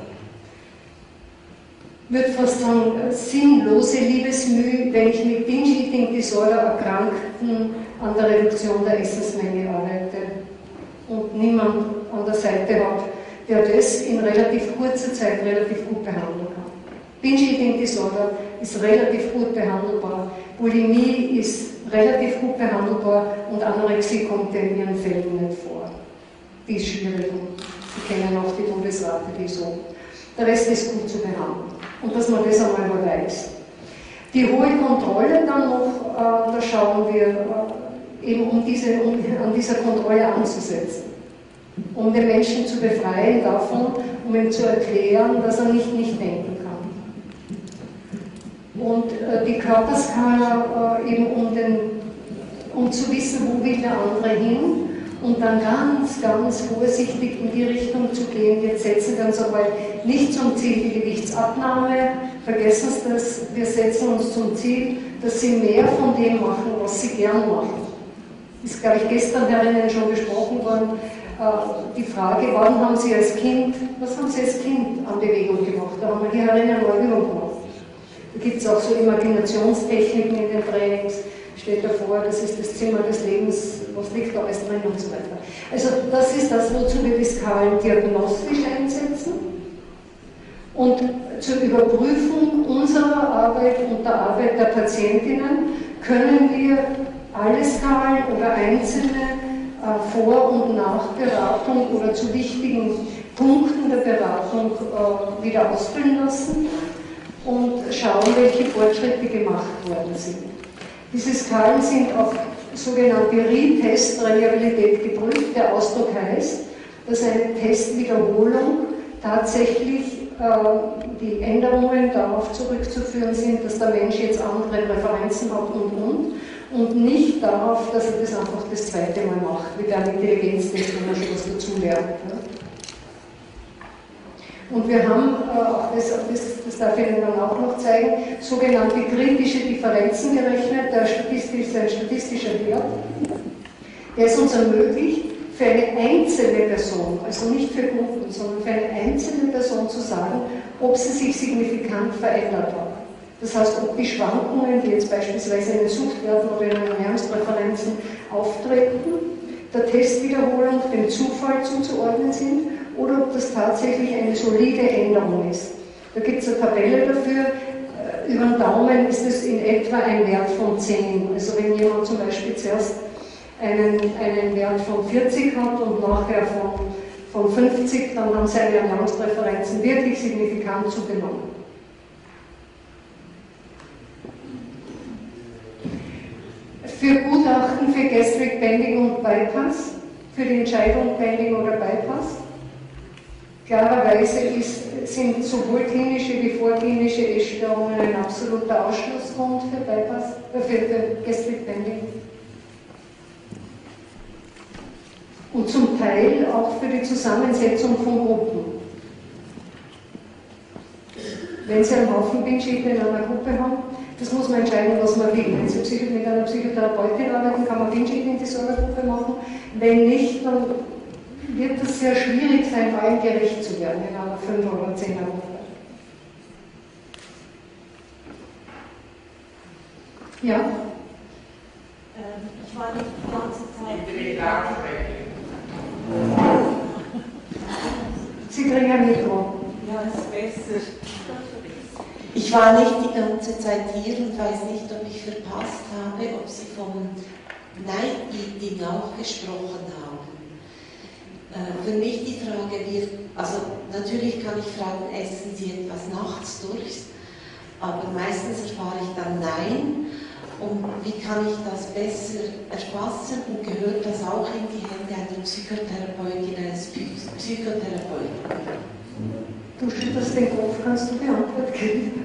Speaker 2: ich würde fast sagen, sinnlose Liebesmüh, wenn ich mit Binge-Eating-Disorder Erkrankten an der Reduktion der Essensmenge arbeite und niemand an der Seite habe, der das in relativ kurzer Zeit relativ gut behandeln kann. Binge-Eating-Disorder ist relativ gut behandelbar, Bulimie ist relativ gut behandelbar und Anorexie kommt in ihren Fällen nicht vor. Die ist schwierig und Sie kennen auch die Todesrate, die so. Der Rest ist gut zu behandeln und dass man das einmal mal weiß. Die hohe Kontrolle dann noch, äh, da schauen wir äh, eben um, diese, um an dieser Kontrolle anzusetzen, um den Menschen zu befreien davon, um ihm zu erklären, dass er nicht nicht denken kann. Und äh, die Körperskala äh, eben um, den, um zu wissen, wo will der andere hin und dann ganz, ganz vorsichtig in die Richtung zu gehen. Jetzt setzen wir uns aber nicht zum Ziel die Gewichtsabnahme, vergessen Sie das, wir setzen uns zum Ziel, dass Sie mehr von dem machen, was Sie gern machen. Ist, glaube ich, gestern herinnen schon besprochen worden, äh, die Frage, wann haben Sie als Kind, was haben Sie als Kind an Bewegung gemacht? Da haben wir hier herinnen eine Übung gemacht. Da gibt es auch so Imaginationstechniken in den Trainings, steht davor, das ist das Zimmer des Lebens, was liegt da alles drin und so weiter. Also das ist das, wozu wir die Skalen diagnostisch einsetzen. Und zur Überprüfung unserer Arbeit und der Arbeit der Patientinnen können wir alle Skalen oder einzelne äh, Vor- und Nachberatung oder zu wichtigen Punkten der Beratung äh, wieder ausfüllen lassen und schauen, welche Fortschritte gemacht worden sind. Diese Skalen sind auf sogenannte Retest-Reliabilität geprüft. Der Ausdruck heißt, dass eine Testwiederholung tatsächlich äh, die Änderungen darauf zurückzuführen sind, dass der Mensch jetzt andere Präferenzen hat und und und nicht darauf, dass er das einfach das zweite Mal macht, wie beim Intelligenztest, wenn man schon was dazu lernt. Ja. Und wir haben, äh, das, das, das darf ich Ihnen dann auch noch zeigen, sogenannte kritische Differenzen gerechnet. Der statistisch, ist ein statistischer Wert, der es uns ermöglicht, für eine einzelne Person, also nicht für Gruppen, sondern für eine einzelne Person zu sagen, ob sie sich signifikant verändert hat. Das heißt, ob die Schwankungen, die jetzt beispielsweise in den Suchtwerten oder in den Ernährungspräferenzen auftreten, der Testwiederholung dem Zufall zuzuordnen sind oder ob das tatsächlich eine solide Änderung ist. Da gibt es eine Tabelle dafür. Über den Daumen ist es in etwa ein Wert von zehn. Also wenn jemand zum Beispiel zuerst einen, einen Wert von vierzig hat und nachher von, von fünfzig, dann haben seine Ernährungspräferenzen wirklich signifikant zugenommen. Für Gutachten für Gastric Banding und Bypass, für die Entscheidung Banding oder Bypass, klarerweise ist, sind sowohl klinische wie vorklinische Essstörungen ein absoluter Ausschlussgrund für Bypass, für, für Gastric Banding. und zum Teil auch für die Zusammensetzung von Gruppen. Wenn Sie einen Haufen Binge-Eater in einer Gruppe haben, das muss man entscheiden, was man will. Wenn Sie mit einer Psychotherapeutin arbeiten, kann man Binge-Eating in dieser Gruppe machen. Wenn nicht, dann wird es sehr schwierig sein, allen gerecht zu werden in einer fünf oder zehner Gruppe. Ja?
Speaker 5: Ähm, ich war nicht die ganze Zeit.
Speaker 2: Sie kriegen ein Mikro.
Speaker 5: Ja, ist besser. Ich war nicht die ganze Zeit hier und weiß nicht, ob ich verpasst habe, ob Sie vom Night Eating auch gesprochen haben. Äh, für mich die Frage wird, also natürlich kann ich fragen, essen Sie etwas nachts durch, aber meistens erfahre ich dann Nein. Und wie kann ich das besser erfassen und gehört das auch in die Hände einer Psychotherapeutin, eines Psychotherapeuten?
Speaker 2: Du schüttelst den Kopf, kannst du die Antwort geben?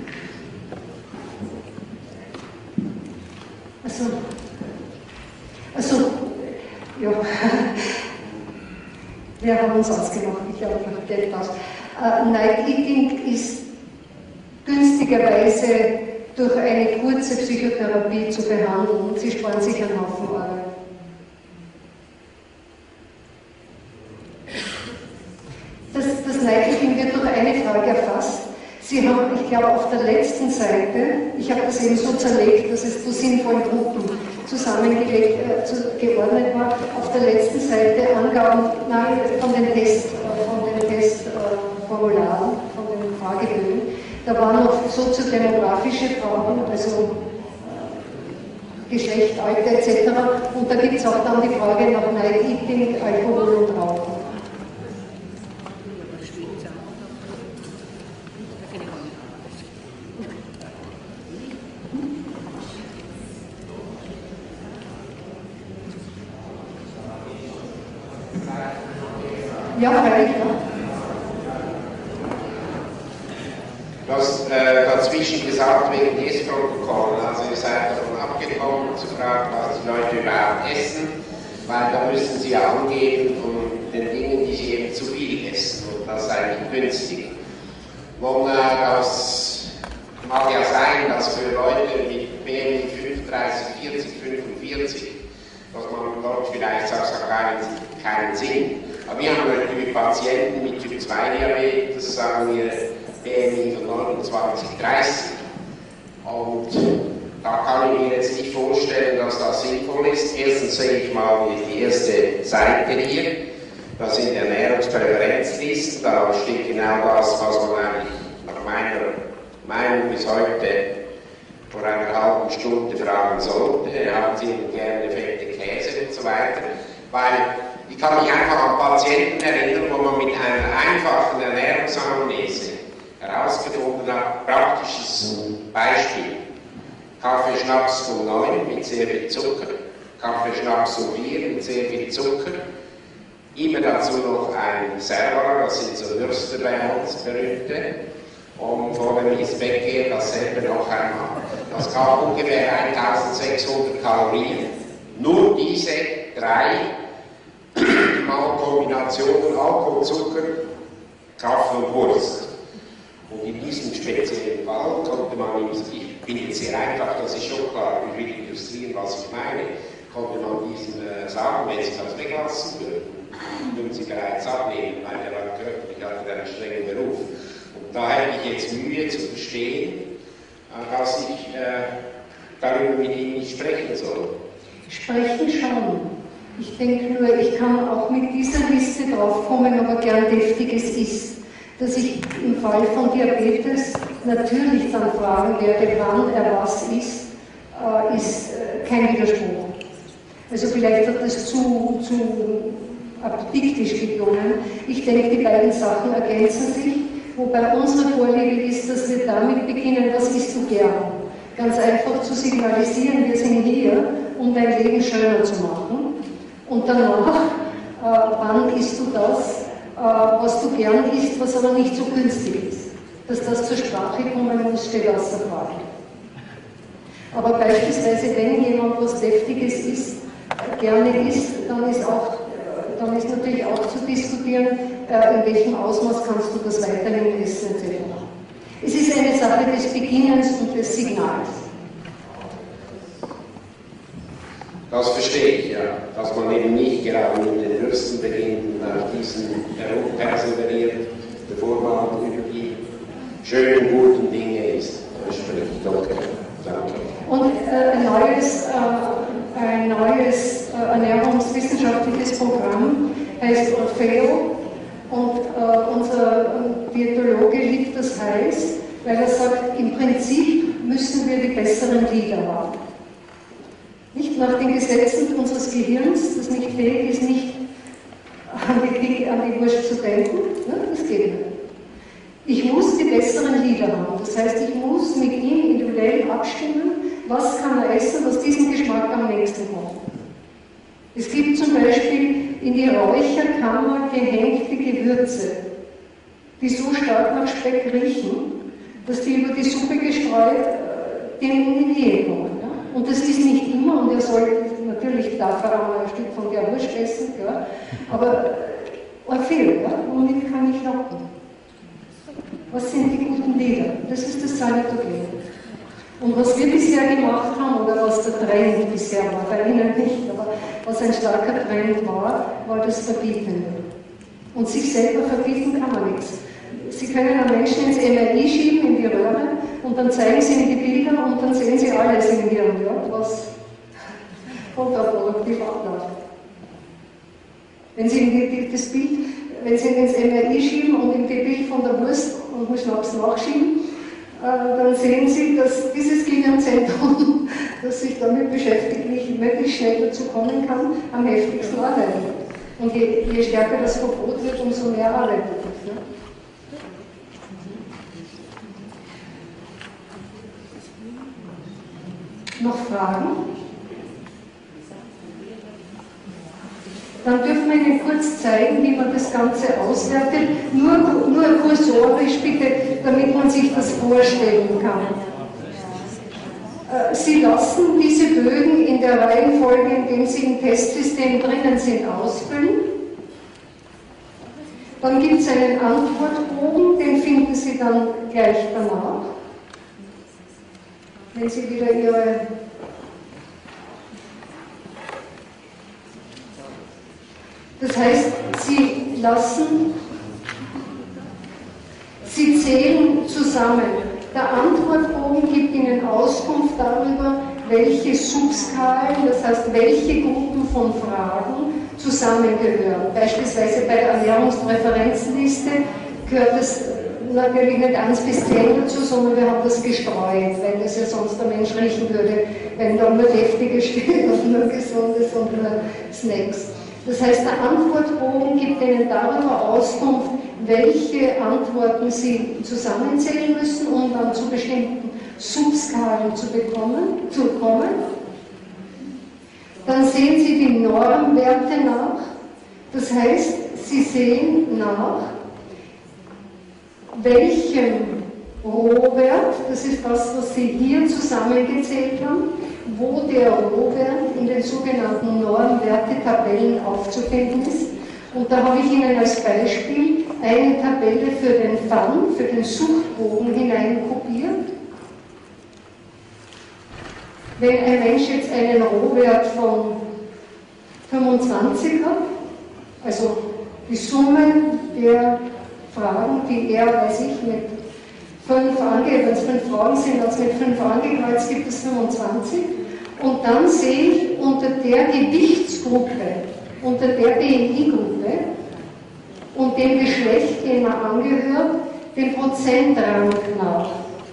Speaker 2: Also, also, ja, wir haben uns ausgemacht, ich habe noch Geld aus. Uh, Night Eating ist günstigerweise durch eine kurze Psychotherapie zu behandeln und Sie sparen sich einen Haufen Arbeit. Das, das Night Eating wird durch eine Frage erfasst. Sie haben, ich glaube, auf der letzten Seite, ich habe das eben so zerlegt, dass es zu sinnvollen Gruppen zusammengelegt, äh, zu, geordnet war, auf der letzten Seite Angaben nein, von den Test, von den Testformularen, äh, von den Fragebögen. Da waren noch soziodemografische Fragen, also äh, Geschlecht, Alter et cetera. Und da gibt es auch dann die Frage nach Night Eating, Alkohol und Rauchen. Ja, freilich, ja.
Speaker 1: Du hast äh, dazwischen gesagt, wegen des Protokolls, also ihr seid davon abgekommen zu fragen, was die Leute überhaupt essen, weil da müssen sie ja angeben von den Dingen, die sie eben zu viel essen und das ist eigentlich günstig. Und äh, das mag ja sein, dass für Leute mit B M I fünfunddreißig, vierzig, fünfundvierzig, dass man dort vielleicht sagt, es hat keinen, keinen Sinn. Aber wir haben natürlich Patienten mit Typ zwei Diabetes, sagen wir, B M I von neunundzwanzig, dreißig. Und da kann ich mir jetzt nicht vorstellen, dass das sinnvoll ist. Erstens sehe ich mal die erste Seite hier. Das sind Ernährungspräferenzlisten. Da steht genau das, was man eigentlich nach meiner Meinung bis heute vor einer halben Stunde fragen sollte. Haben Sie denn gerne fette Käse und so weiter? Weil ich kann mich einfach an Patienten erinnern, wo man mit einer einfachen Ernährungsanamnese herausgefunden hat, praktisches Beispiel. Kaffee, Schnaps um neun mit sehr viel Zucker, Kaffee, Schnaps um vier mit sehr viel Zucker, immer dazu noch ein Server, das sind so Würste bei uns, berühmte, und vor dem ins Bett gehen, dasselbe noch einmal. Das gab ungefähr eintausendsechshundert Kalorien. Nur diese drei mal Kombinationen Alkohol, Zucker, Kaffee und Wurst. Und in diesem speziellen Fall konnte man, ich bin jetzt sehr einfach, das ist schon klar, ich will illustrieren, was ich meine, konnte man diesen äh, sagen, wenn Sie das weglassen würden, würden Sie bereits abnehmen, weil der war körperlich hatte einen strengen Beruf. Und da hätte ich jetzt Mühe zu verstehen, äh, dass ich äh, darüber mit Ihnen nicht sprechen soll.
Speaker 2: Sprechen schon. Ich denke nur, ich kann auch mit dieser Liste draufkommen, aber gern deftiges ist. Dass ich im Fall von Diabetes natürlich dann fragen werde, wann er was isst, äh, ist äh, kein Widerspruch. Also vielleicht hat das zu, zu apodiktisch geklungen. Ich denke, die beiden Sachen ergänzen sich, wobei unsere Vorliebe ist, dass wir damit beginnen, was isst du gern? Ganz einfach zu signalisieren, wir sind hier, um dein Leben schöner zu machen. Und danach, äh, wann isst du das, äh, was du gern isst, was aber nicht so günstig ist. Dass das zur Sprache kommen muss, steht außer Frage. Aber beispielsweise, wenn jemand was Deftiges isst, äh, gerne isst, dann ist auch dann ist natürlich auch zu diskutieren, in welchem Ausmaß kannst du das weiterhin essen et cetera. Es ist eine Sache des Beginnens und des Signals.
Speaker 1: Das verstehe ich, ja. Dass man eben nicht gerade mit den Würsten beginnt und nach diesen herumperseveriert, bevor man über die schönen, guten Dinge ist. Das spricht okay. Danke.
Speaker 2: Und äh, ein neues, äh, ein neues äh, ernährungswissenschaftliches Programm heißt Orfeo. Und äh, unser Diätologe liebt das heiß, weil er sagt, im Prinzip müssen wir die besseren Glieder haben. Nicht nach den Gesetzen unseres Gehirns, das nicht fähig ist, nicht an die, an die Wurst zu denken. Ne? Das geht nicht. Ich muss die besseren Glieder haben. Das heißt, ich muss mit ihm individuell abstimmen, was kann er essen, was diesem Geschmack am nächsten kommt. Es gibt zum Beispiel in die Räucherkammer gehängte Gewürze, die so stark nach Speck riechen, dass die über die Suppe gestreut denen in die Nähe kommen. Ja? Und das ist nicht immer, und er soll, natürlich darf er auch mal ein Stück von der Wurst essen, ja? Aber Orfeo, ja? Womit kann ich locken? Was sind die guten Lieder? Das ist das Salatogen. Und was wir bisher gemacht haben, oder was der Trend bisher war, bei Ihnen nicht, aber was ein starker Trend war, war das Verbietende. Und sich selber verbieten kann man nichts. Sie können einen Menschen ins M R I schieben, in die Röhre, und dann zeigen Sie ihm die Bilder und dann sehen Sie alles im Hirn, ja, was kontraproduktiv abläuft. Wenn Sie ihm die, das Bild, wenn Sie ihn ins M R I schieben und ihm die Bild von der Wurst und dem Schnaps nachschieben, dann sehen Sie, dass dieses Gehirnzentrum, das sich damit beschäftigt, nicht möglichst schnell dazu kommen kann, am heftigsten arbeitet. Und je, je stärker das Verbot wird, umso mehr arbeitet es. Ne? Noch Fragen? Dann dürfen wir Ihnen kurz zeigen, wie man das Ganze auswertet. Nur, nur kursorisch bitte, damit man sich das vorstellen kann. Sie lassen diese Bögen in der Reihenfolge, in dem sie im Testsystem drinnen sind, ausfüllen. Dann gibt es einen Antwortbogen, den finden Sie dann gleich danach. Wenn Sie wieder Ihre Das heißt, Sie lassen, Sie zählen zusammen. Der Antwortbogen gibt Ihnen Auskunft darüber, welche Subskalen, das heißt, welche Gruppen von Fragen zusammengehören. Beispielsweise bei der Ernährungspräferenzliste gehört es natürlich nicht eins bis zehn dazu, sondern wir haben das gestreut, weil das ja sonst der Mensch riechen würde, wenn da nur deftige steht und nur gesundes und nur Snacks. Das heißt, der Antwortbogen gibt Ihnen darüber Auskunft, welche Antworten Sie zusammenzählen müssen, um dann zu bestimmten Subskalen zu, bekommen, zu kommen. Dann sehen Sie die Normwerte nach. Das heißt, Sie sehen nach, welchem Rohwert, das ist das, was Sie hier zusammengezählt haben, wo der Rohwert in den sogenannten Normwerte-Tabellen aufzufinden ist. Und da habe ich Ihnen als Beispiel eine Tabelle für den F A N, für den Suchtbogen hineinkopiert. Wenn ein Mensch jetzt einen Rohwert von fünfundzwanzig hat, also die Summe der Fragen, die er, weiß ich, mit fünf angegeben, wenn es fünf Fragen sind, als mit fünf angekreuzt, gibt es fünfundzwanzig. Und dann sehe ich unter der Gewichtsgruppe, unter der B M I-Gruppe und dem Geschlecht, dem er angehört, den Prozentrang nach.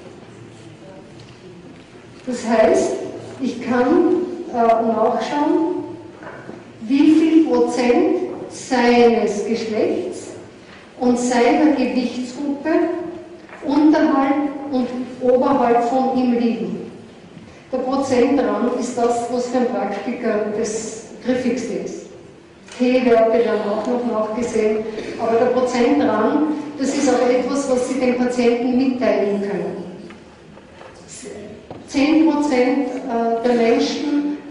Speaker 2: Das heißt, ich kann äh, nachschauen, wie viel Prozent seines Geschlechts und seiner Gewichtsgruppe unterhalb und oberhalb von ihm liegen. Der Prozentrang ist das, was für einen Praktiker das griffigste ist. T-Werte werden auch noch nachgesehen, aber der Prozentrang, das ist auch etwas, was Sie den Patienten mitteilen können. zehn Prozent der Menschen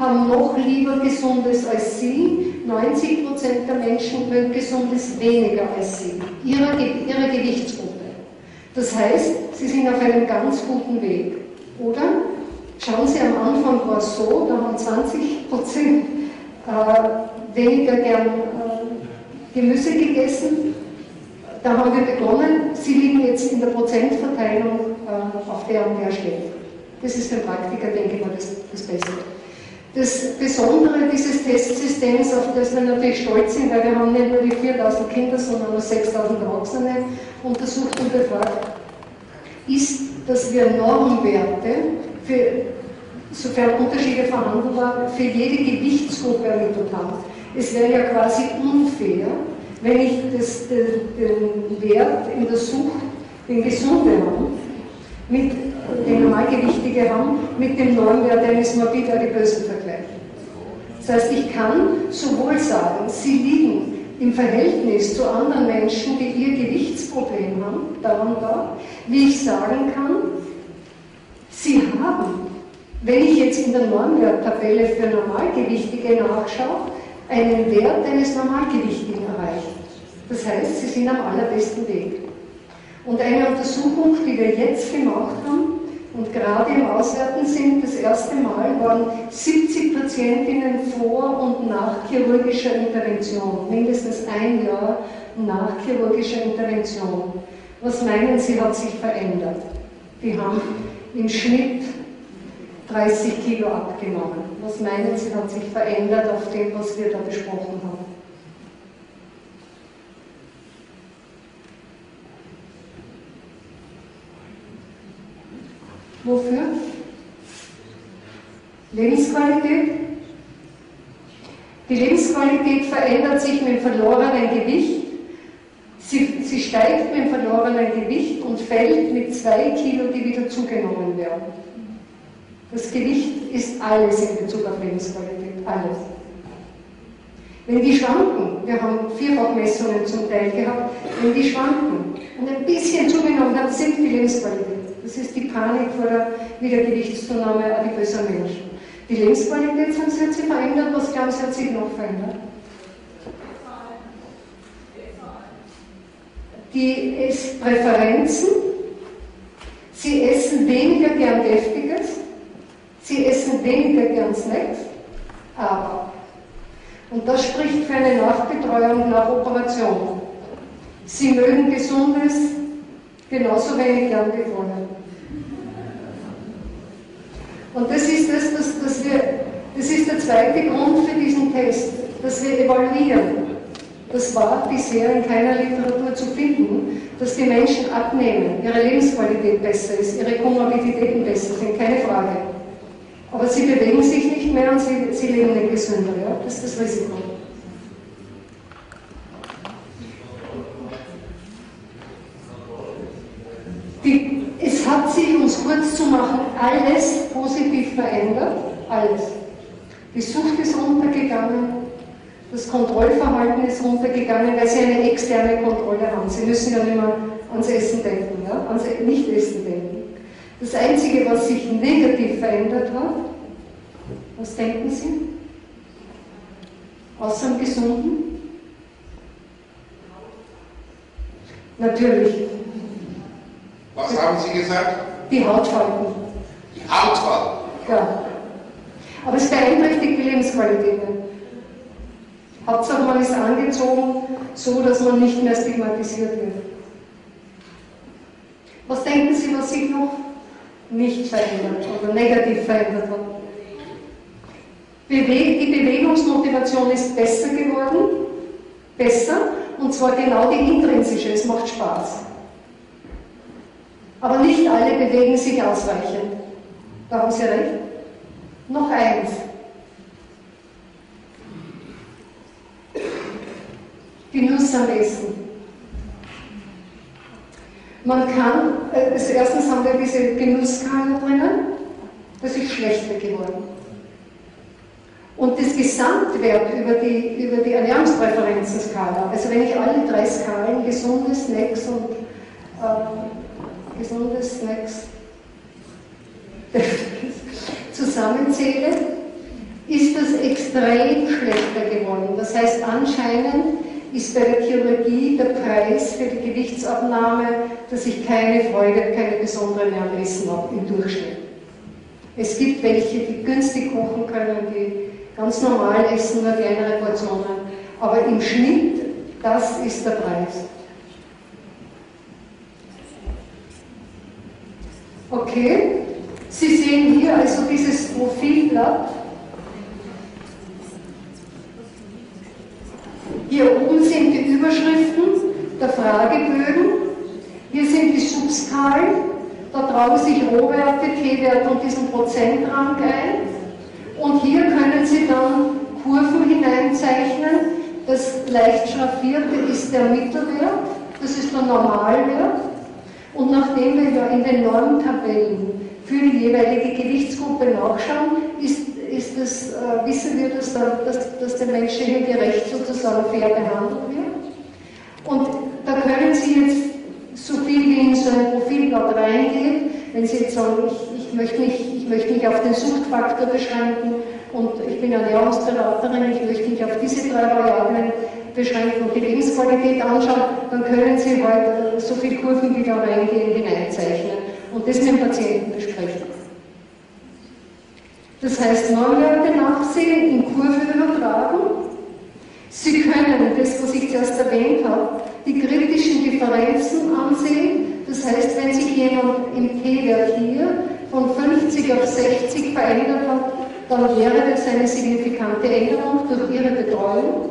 Speaker 2: haben noch lieber Gesundes als Sie. neunzig Prozent der Menschen mögen Gesundes weniger als Sie, ihre, ihre Gewichtsgruppe. Das heißt, Sie sind auf einem ganz guten Weg, oder? Schauen Sie, am Anfang war es so, da haben zwanzig Prozent äh, weniger gern äh, Gemüse gegessen. Da haben wir begonnen, Sie liegen jetzt in der Prozentverteilung äh, auf der und der Stelle. Das ist für den Praktiker, denke ich mal, das, das Beste. Das Besondere dieses Testsystems, auf das wir natürlich stolz sind, weil wir haben nicht nur die viertausend Kinder, sondern auch sechstausend Erwachsene untersucht und befragt, ist, dass wir Normwerte, für, sofern Unterschiede vorhanden waren, für jede Gewichtsgruppe ermittelt haben. Es wäre ja quasi unfair, wenn ich das, den, den Wert in der Sucht, den Gesunde haben, mit den Normalgewichtige haben, mit dem Normwert eines morbid adipösen vergleichen. Das heißt, ich kann sowohl sagen, sie liegen im Verhältnis zu anderen Menschen, die ihr Gewichtsproblem haben, daran da, wie ich sagen kann, sie haben, wenn ich jetzt in der Normwerttabelle für Normalgewichtige nachschaue, einen Wert eines Normalgewichtigen erreicht. Das heißt, sie sind am allerbesten Weg. Und eine Untersuchung, die wir jetzt gemacht haben und gerade im Auswerten sind, das erste Mal waren siebzig Patientinnen vor und nach chirurgischer Intervention, mindestens ein Jahr nach chirurgischer Intervention. Was meinen Sie, hat sich verändert? Die haben im Schnitt dreißig Kilo abgenommen. Was meinen Sie, hat sich verändert auf dem, was wir da besprochen haben? Wofür? Lebensqualität? Die Lebensqualität verändert sich mit dem verlorenen Gewicht. Sie, sie steigt mit dem verlorenen Gewicht und fällt mit zwei Kilo, die wieder zugenommen werden. Das Gewicht ist alles in Bezug auf Lebensqualität, alles. Wenn die schwanken, wir haben Vierfachmessungen zum Teil gehabt, wenn die schwanken und ein bisschen zugenommen haben, sinkt die Lebensqualität. Das ist die Panik vor der Wiedergewichtszunahme adipöser Menschen. Die Lebensqualität, sagen Sie, hat sich verändert. Was glauben Sie, hat sich noch verändert? Die Esspräferenzen. Sie essen weniger gern Deftiges. Sie essen weniger gern Snacks. Aber, und das spricht für eine Nachbetreuung nach Operation, Sie mögen Gesundes genauso wenig gern wie vorher. Und das ist, das, das, das, wir, das ist der zweite Grund für diesen Test, dass wir evaluieren. Das war bisher in keiner Literatur zu finden, dass die Menschen abnehmen, ihre Lebensqualität besser ist, ihre Komorbiditäten besser sind, keine Frage. Aber sie bewegen sich nicht mehr und sie, sie leben nicht gesünder. Ja? Das ist das Risiko. Die, es hat sich, um es kurz zu machen, alles positiv verändert, alles. Die Sucht ist runtergegangen, das Kontrollverhalten ist runtergegangen, weil sie eine externe Kontrolle haben. Sie müssen ja nicht mehr ans Essen denken, ja? Ans Nicht-Essen denken. Das Einzige, was sich negativ verändert hat, was denken Sie? Außer dem Gesunden? Natürlich.
Speaker 1: Was haben Sie gesagt?
Speaker 2: Die Hautfalten.
Speaker 1: Die Hautfalten?
Speaker 2: Ja. Aber es beeinträchtigt die Lebensqualität nicht. Hauptsache man ist angezogen, so dass man nicht mehr stigmatisiert wird. Was denken Sie, was sich noch nicht verändert oder negativ verändert hat? Bewe- die Bewegungsmotivation ist besser geworden, besser, und zwar genau die intrinsische, es macht Spaß. Aber nicht alle bewegen sich ausreichend. Da haben Sie recht. Noch eins. Genuss am Essen. Man kann, also erstens haben wir diese Genussskala drinnen, das ist schlechter geworden. Und das Gesamtwert über die, über die Ernährungspräferenzen-Skala, also wenn ich alle drei Skalen, gesunde Snacks und äh, gesunde Snacks zusammenzähle, ist das extrem schlechter geworden. Das heißt, anscheinend ist bei der Chirurgie der Preis für die Gewichtsabnahme, dass ich keine Freude, keine besondere mehr am Essen habe im Durchschnitt. Es gibt welche, die günstig kochen können, die ganz normal essen, nur kleinere Portionen. Aber im Schnitt, das ist der Preis. Okay, Sie sehen hier also dieses Profilblatt. Hier oben sind die Überschriften der Fragebögen. Hier sind die Subskalen. Da tragen sich Rohwerte, T-Werte und diesen Prozentrang ein. Und hier können Sie dann Kurven hineinzeichnen. Das leicht schraffierte ist der Mittelwert, das ist der Normalwert. Und nachdem wir ja in den Normtabellen für die jeweilige Gewichtsgruppe nachschauen, ist, ist das, äh, wissen wir, dass, da, dass, dass der Mensch hier gerecht sozusagen fair behandelt wird. Und da können Sie jetzt so viel wie in so ein Profilblatt reingehen, wenn Sie jetzt sagen, ich, ich, möchte mich, ich möchte mich auf den Suchtfaktor beschränken und ich bin Ernährungsberaterin, ich möchte mich auf diese drei Variablen beschränken und die Lebensqualität anschauen, dann können Sie halt so viele Kurven, wie da reingehen, hineinzeichnen und das mit dem Patienten besprechen. Das heißt, Normwerte nachsehen, in Kurve übertragen. Sie können, das was ich zuerst erwähnt habe, die kritischen Differenzen ansehen. Das heißt, wenn sich jemand im T-Wert hier von fünfzig auf sechzig verändert hat, dann wäre das eine signifikante Änderung durch Ihre Betreuung.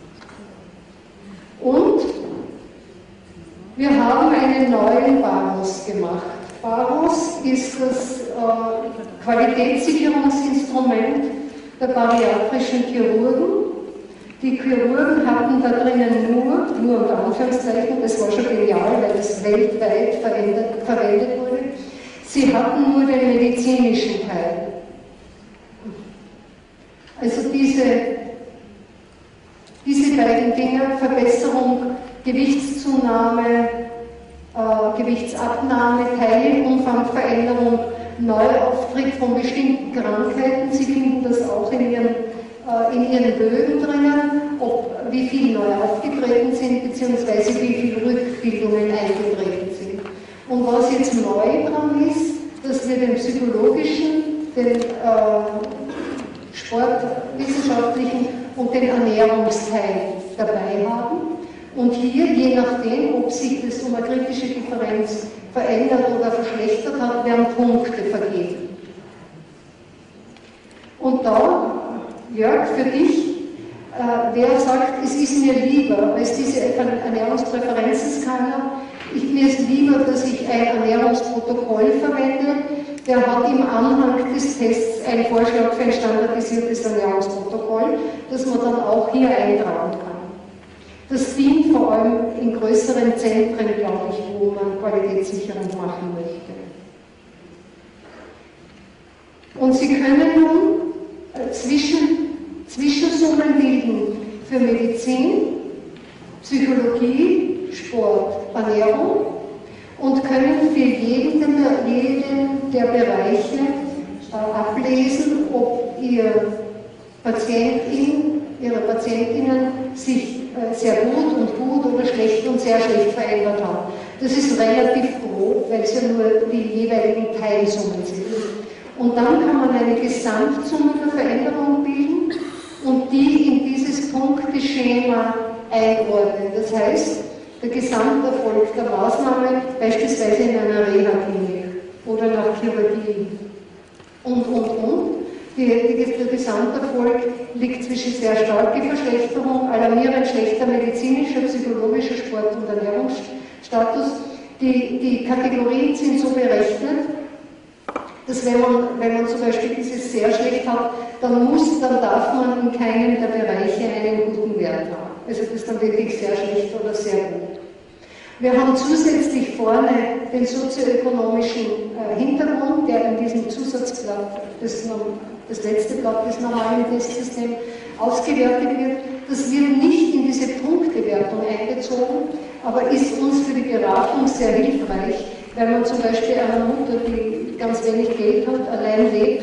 Speaker 2: Und wir haben einen neuen Baros gemacht. Baros ist das äh, Qualitätssicherungsinstrument der bariatrischen Chirurgen. Die Chirurgen hatten da drinnen nur, nur unter Anführungszeichen, das war schon genial, weil das weltweit verwendet, verwendet wurde, sie hatten nur den medizinischen Teil. Also diese, diese beiden Dinge, Verbesserung, Gewichtszunahme, äh, Gewichtsabnahme, Teilumfangveränderung, Neuauftritt von bestimmten Krankheiten, Sie finden das auch in Ihren, äh, in Ihren Bögen drinnen, ob, wie viel neu aufgetreten sind, beziehungsweise wie viele Rückbildungen eingetreten sind. Und was jetzt neu dran ist, dass wir den psychologischen, den äh, sportwissenschaftlichen und den Ernährungsteil dabei haben. Und hier, je nachdem, ob sich das um eine kritische Differenz verändert oder verschlechtert hat, werden Punkte vergeben. Und da, Jörg, für dich, äh, wer sagt, es ist mir lieber, als diese Ernährungspräferenzen-Skala, ich, mir ist lieber, dass ich ein Ernährungsprotokoll verwende, der hat im Anhang des Tests einen Vorschlag für ein standardisiertes Ernährungsprotokoll, das man dann auch hier eintragen kann. Das dient vor allem in größeren Zentren, glaube ich, wo man Qualitätssicherung machen möchte. Und Sie können nun zwischen, Zwischensummen bilden für Medizin, Psychologie, Sport, Ernährung und können für jeden, jeden der Bereiche äh, ablesen, ob Ihr Patientin, Ihre Patientinnen sich äh, sehr gut und gut oder schlecht und sehr schlecht verändert haben. Das ist relativ grob, weil es ja nur die jeweiligen Teilsummen sind. Und dann kann man eine Gesamtsumme der Veränderung bilden und die in dieses Punkteschema einordnen. Das heißt, der Gesamterfolg der Maßnahme, beispielsweise in einer Reha-Klinik oder nach Chirurgie und, und, und. Die, die, der Gesamterfolg liegt zwischen sehr starker Verschlechterung, alarmierend schlechter medizinischer, psychologischer Sport- und Ernährungsstatus. Die, die Kategorien sind so berechnet, dass wenn man, wenn man zum Beispiel dieses sehr schlecht hat, dann muss, dann darf man in keinem der Bereiche einen guten Wert haben. Also das ist dann wirklich sehr schlecht oder sehr gut. Wir haben zusätzlich vorne den sozioökonomischen äh, Hintergrund, der in diesem Zusatzblatt, das, das letzte Blatt des normalen Testsystems, ausgewertet wird. Das wird nicht in diese Punktewertung einbezogen, aber ist uns für die Beratung sehr hilfreich, wenn man zum Beispiel einer Mutter, die ganz wenig Geld hat, allein lebt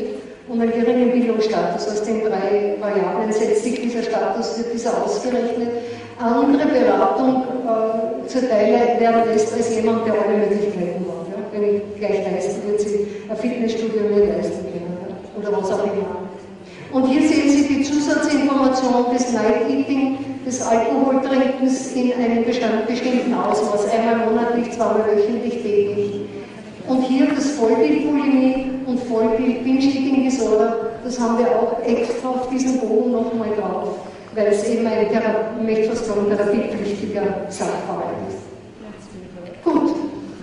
Speaker 2: und einen geringen Bildungsstatus. Aus den drei Variablen setzt sich dieser Status, wird dieser ausgerechnet. Andere Beratung äh, zur Teile werden lässt als jemand, der alle Möglichkeiten hat. Ja? Wenn ich gleich leisten, wird sie ein Fitnessstudio nicht leisten können, ja? Oder was auch immer. Und hier sehen Sie die Zusatzinformation des Night Eating, des Alkoholtrinkens in einem bestimmten Ausmaß, einmal monatlich, zweimal wöchentlich, täglich. Und hier das Vollbildbulimie und Vollbild-Binge-Eating-Disorder, das haben wir auch extra auf diesem Bogen nochmal drauf, weil es eben ein, Thera ich möchte fast sagen, therapiepflichtiger Sachverhalt ist. Gut.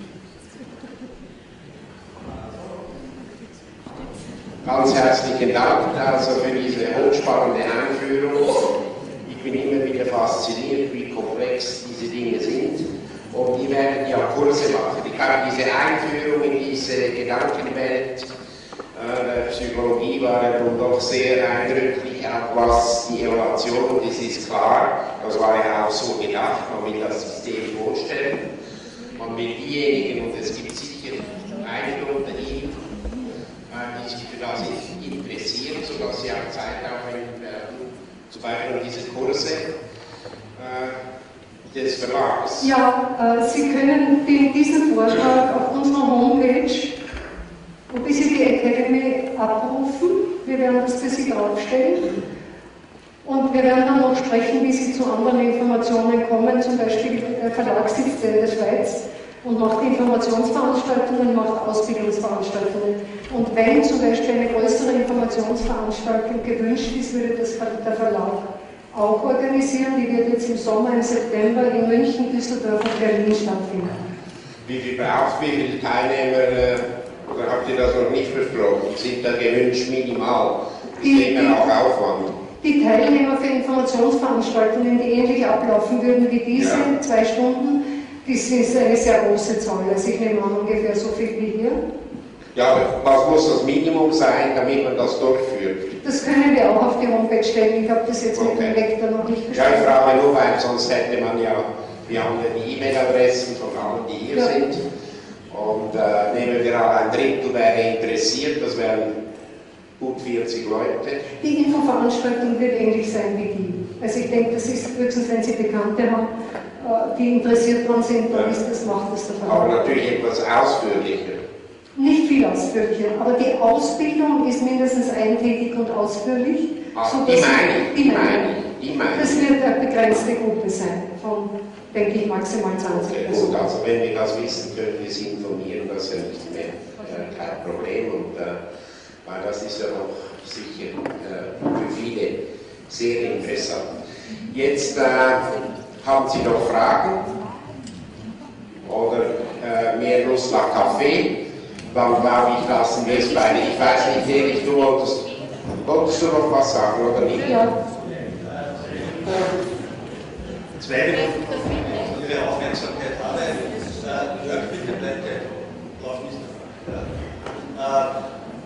Speaker 1: Ganz herzlichen Dank also für diese hochspannende Einführung. Ich bin immer wieder fasziniert, wie komplex diese Dinge sind. Und die werden ja Kurse machen. Ich glaube, diese Einführung in diese Gedankenwelt äh, der Psychologie war ja nun doch sehr eindrücklich, auch was die Evaluation, das ist klar, das war ja auch so gedacht, man will das System vorstellen. Man will diejenigen, und es gibt sicher einige unter Ihnen, die sich für das interessieren, sodass sie auch Zeit aufwenden werden, zum Beispiel diese Kurse äh, des Verlags.
Speaker 2: Ja, äh, Sie können den, diesen Vortrag auf unserer Homepage Obesity Academy abrufen. Wir werden das für Sie draufstellen. Und wir werden dann noch sprechen, wie Sie zu anderen Informationen kommen. Zum Beispiel der Verlag sitzt in der Schweiz und macht Informationsveranstaltungen, macht Ausbildungsveranstaltungen. Und wenn zum Beispiel eine größere Informationsveranstaltung gewünscht ist, würde das der Verlag auch organisieren. Die wird jetzt im Sommer, im September in München, Düsseldorf und Berlin stattfinden.
Speaker 1: Wie viel braucht, wie viele Teilnehmer, oder habt ihr das noch nicht besprochen, sind da gewünscht minimal? Das ist immer auch Aufwand.
Speaker 2: Die Teilnehmer für Informationsveranstaltungen, die ähnlich ablaufen würden wie diese, ja. zwei Stunden, das ist eine sehr große Zahl. Also ich nehme an, ungefähr so viel wie hier.
Speaker 1: Ja, aber was muss das Minimum sein, damit man das durchführt?
Speaker 2: Das können wir auch auf die Homepage stellen. Ich habe das jetzt okay. mit dem Lektor noch nicht
Speaker 1: besprochen. Ja, ich frage nur, weil sonst hätte man ja, wir haben ja die E-Mail-Adressen von allen, die hier ja. sind. Und äh, nehmen wir auch ein Drittel wäre interessiert, das wären gut vierzig Leute.
Speaker 2: Die Infoveranstaltung wird ähnlich sein wie die. Also ich denke, das ist höchstens, wenn Sie Bekannte haben, die interessiert dran sind, dann ist das, macht das der Fall.
Speaker 1: Aber natürlich etwas ausführlicher.
Speaker 2: Nicht viel ausführlicher, aber die Ausbildung ist mindestens eintägig und ausführlich.
Speaker 1: Ach, die meine ich, die meine ich.
Speaker 2: Das wird eine begrenzte Gruppe sein, von, denke ich, maximal zwanzig Personen.
Speaker 1: Gut, also wenn wir das wissen, können wir Sie informieren, das ist ja nicht mehr äh, kein Problem. Und, äh, weil das ist ja noch sicher äh, für viele sehr interessant. Jetzt äh, haben Sie noch Fragen oder äh, mehr Lust nach Kaffee? Dann glaube ich, lassen wir es beide. Ich weiß nicht, Erich, du wolltest, wolltest du noch was sagen oder nicht?
Speaker 2: Ja.
Speaker 6: Zwei Minuten, Ihre Aufmerksamkeit habe. Jörg, bitte bleibt gleich. Lauf nicht davon.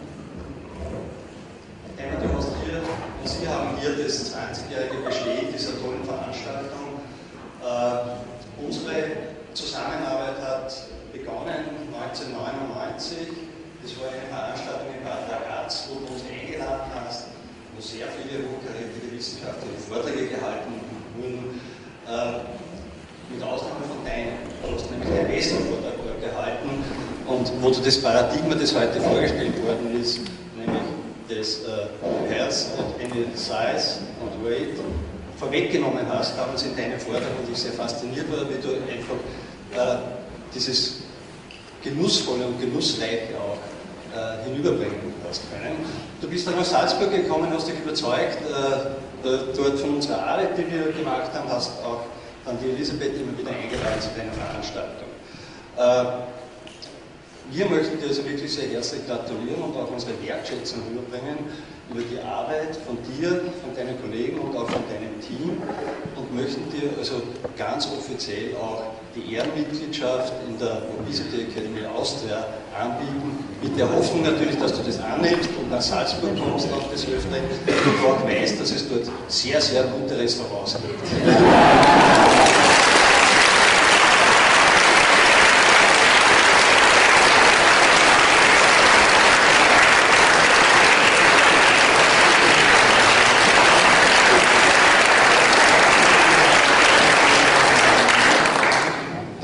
Speaker 6: Einmal demonstriert, Sie haben hier das zwanzigjährige Bestehen dieser tollen Veranstaltung. Äh, unsere Zusammenarbeit hat begonnen neunzehnhundertneunundneunzig. Das war eine Veranstaltung in Bad Ragaz, wo du uns eingeladen hast, wo sehr viele hochkarätige wissenschaftliche Vorträge gehalten wurden. Äh, mit Ausnahme von deinem, du hast nämlich den besten Vortrag gehalten und wo du das Paradigma, das heute vorgestellt worden ist, nämlich das äh, Herz, eine Size und Weight vorweggenommen hast, damals in deinem Vortrag, und ich sehr fasziniert war, wie du einfach äh, dieses Genussvolle und Genussreiche auch äh, hinüberbringen hast können. Du bist dann nach Salzburg gekommen, hast dich überzeugt, äh, äh, dort von unserer Arbeit, die wir gemacht haben, hast auch dann die Elisabeth immer wieder eingeladen zu deiner Veranstaltung. Äh, Wir möchten dir also wirklich sehr herzlich gratulieren und auch unsere Wertschätzung rüberbringen über die Arbeit von dir, von deinen Kollegen und auch von deinem Team und möchten dir also ganz offiziell auch die Ehrenmitgliedschaft in der Obesity Academy Austria anbieten, mit der Hoffnung natürlich, dass du das annimmst und nach Salzburg kommst auch des Öfteren und du auch weißt, dass es dort sehr, sehr gute Restaurants gibt.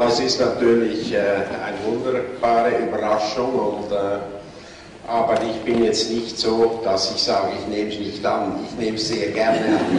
Speaker 1: es ist natürlich äh, eine wunderbare Überraschung, und, äh, aber ich bin jetzt nicht so, dass ich sage, ich nehme es nicht an. Ich nehme es sehr gerne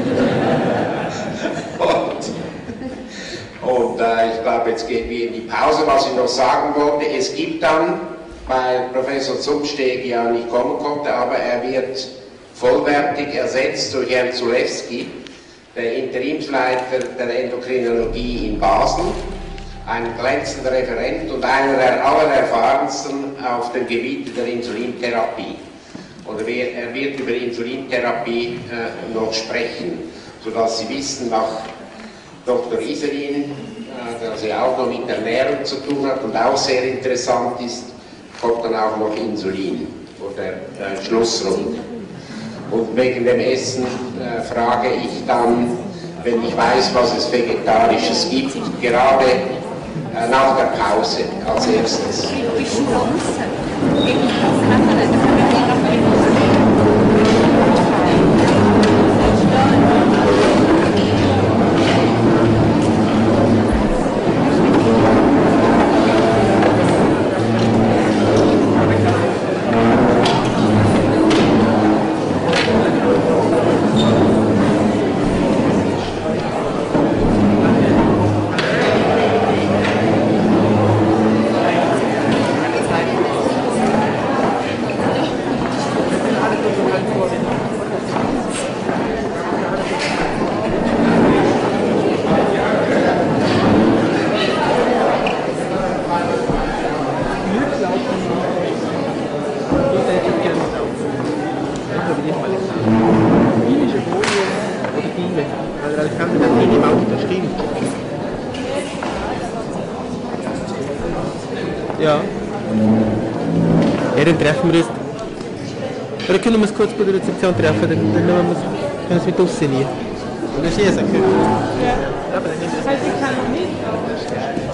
Speaker 1: an. und und äh, ich glaube, jetzt gehen wir in die Pause. Was ich noch sagen wollte, es gibt dann, weil Professor Zumsteg ja nicht kommen konnte, aber er wird vollwertig ersetzt durch Herrn Zulewski, der Interimsleiter der Endokrinologie in Basel, ein glänzender Referent und einer der allererfahrensten auf dem Gebiet der Insulintherapie. Und er wird über Insulintherapie äh, noch sprechen, sodass Sie wissen, nach Doktor Iselin, äh, der sie auch noch mit Ernährung zu tun hat und auch sehr interessant ist, kommt dann auch noch Insulin vor der äh, Schlussrunde. Und wegen dem Essen äh, frage ich dann, wenn ich weiß, was es Vegetarisches gibt, gerade äh, nach der Pause als erstes.
Speaker 3: Ja. Ja, dann treffen wir uns. Oder können wir uns kurz bei der Rezeption treffen, dann, dann können wir uns, können wir uns mit aussehen. Und dann schießen können.
Speaker 4: Ja. Aber dann ist es halt, ich kann noch nicht.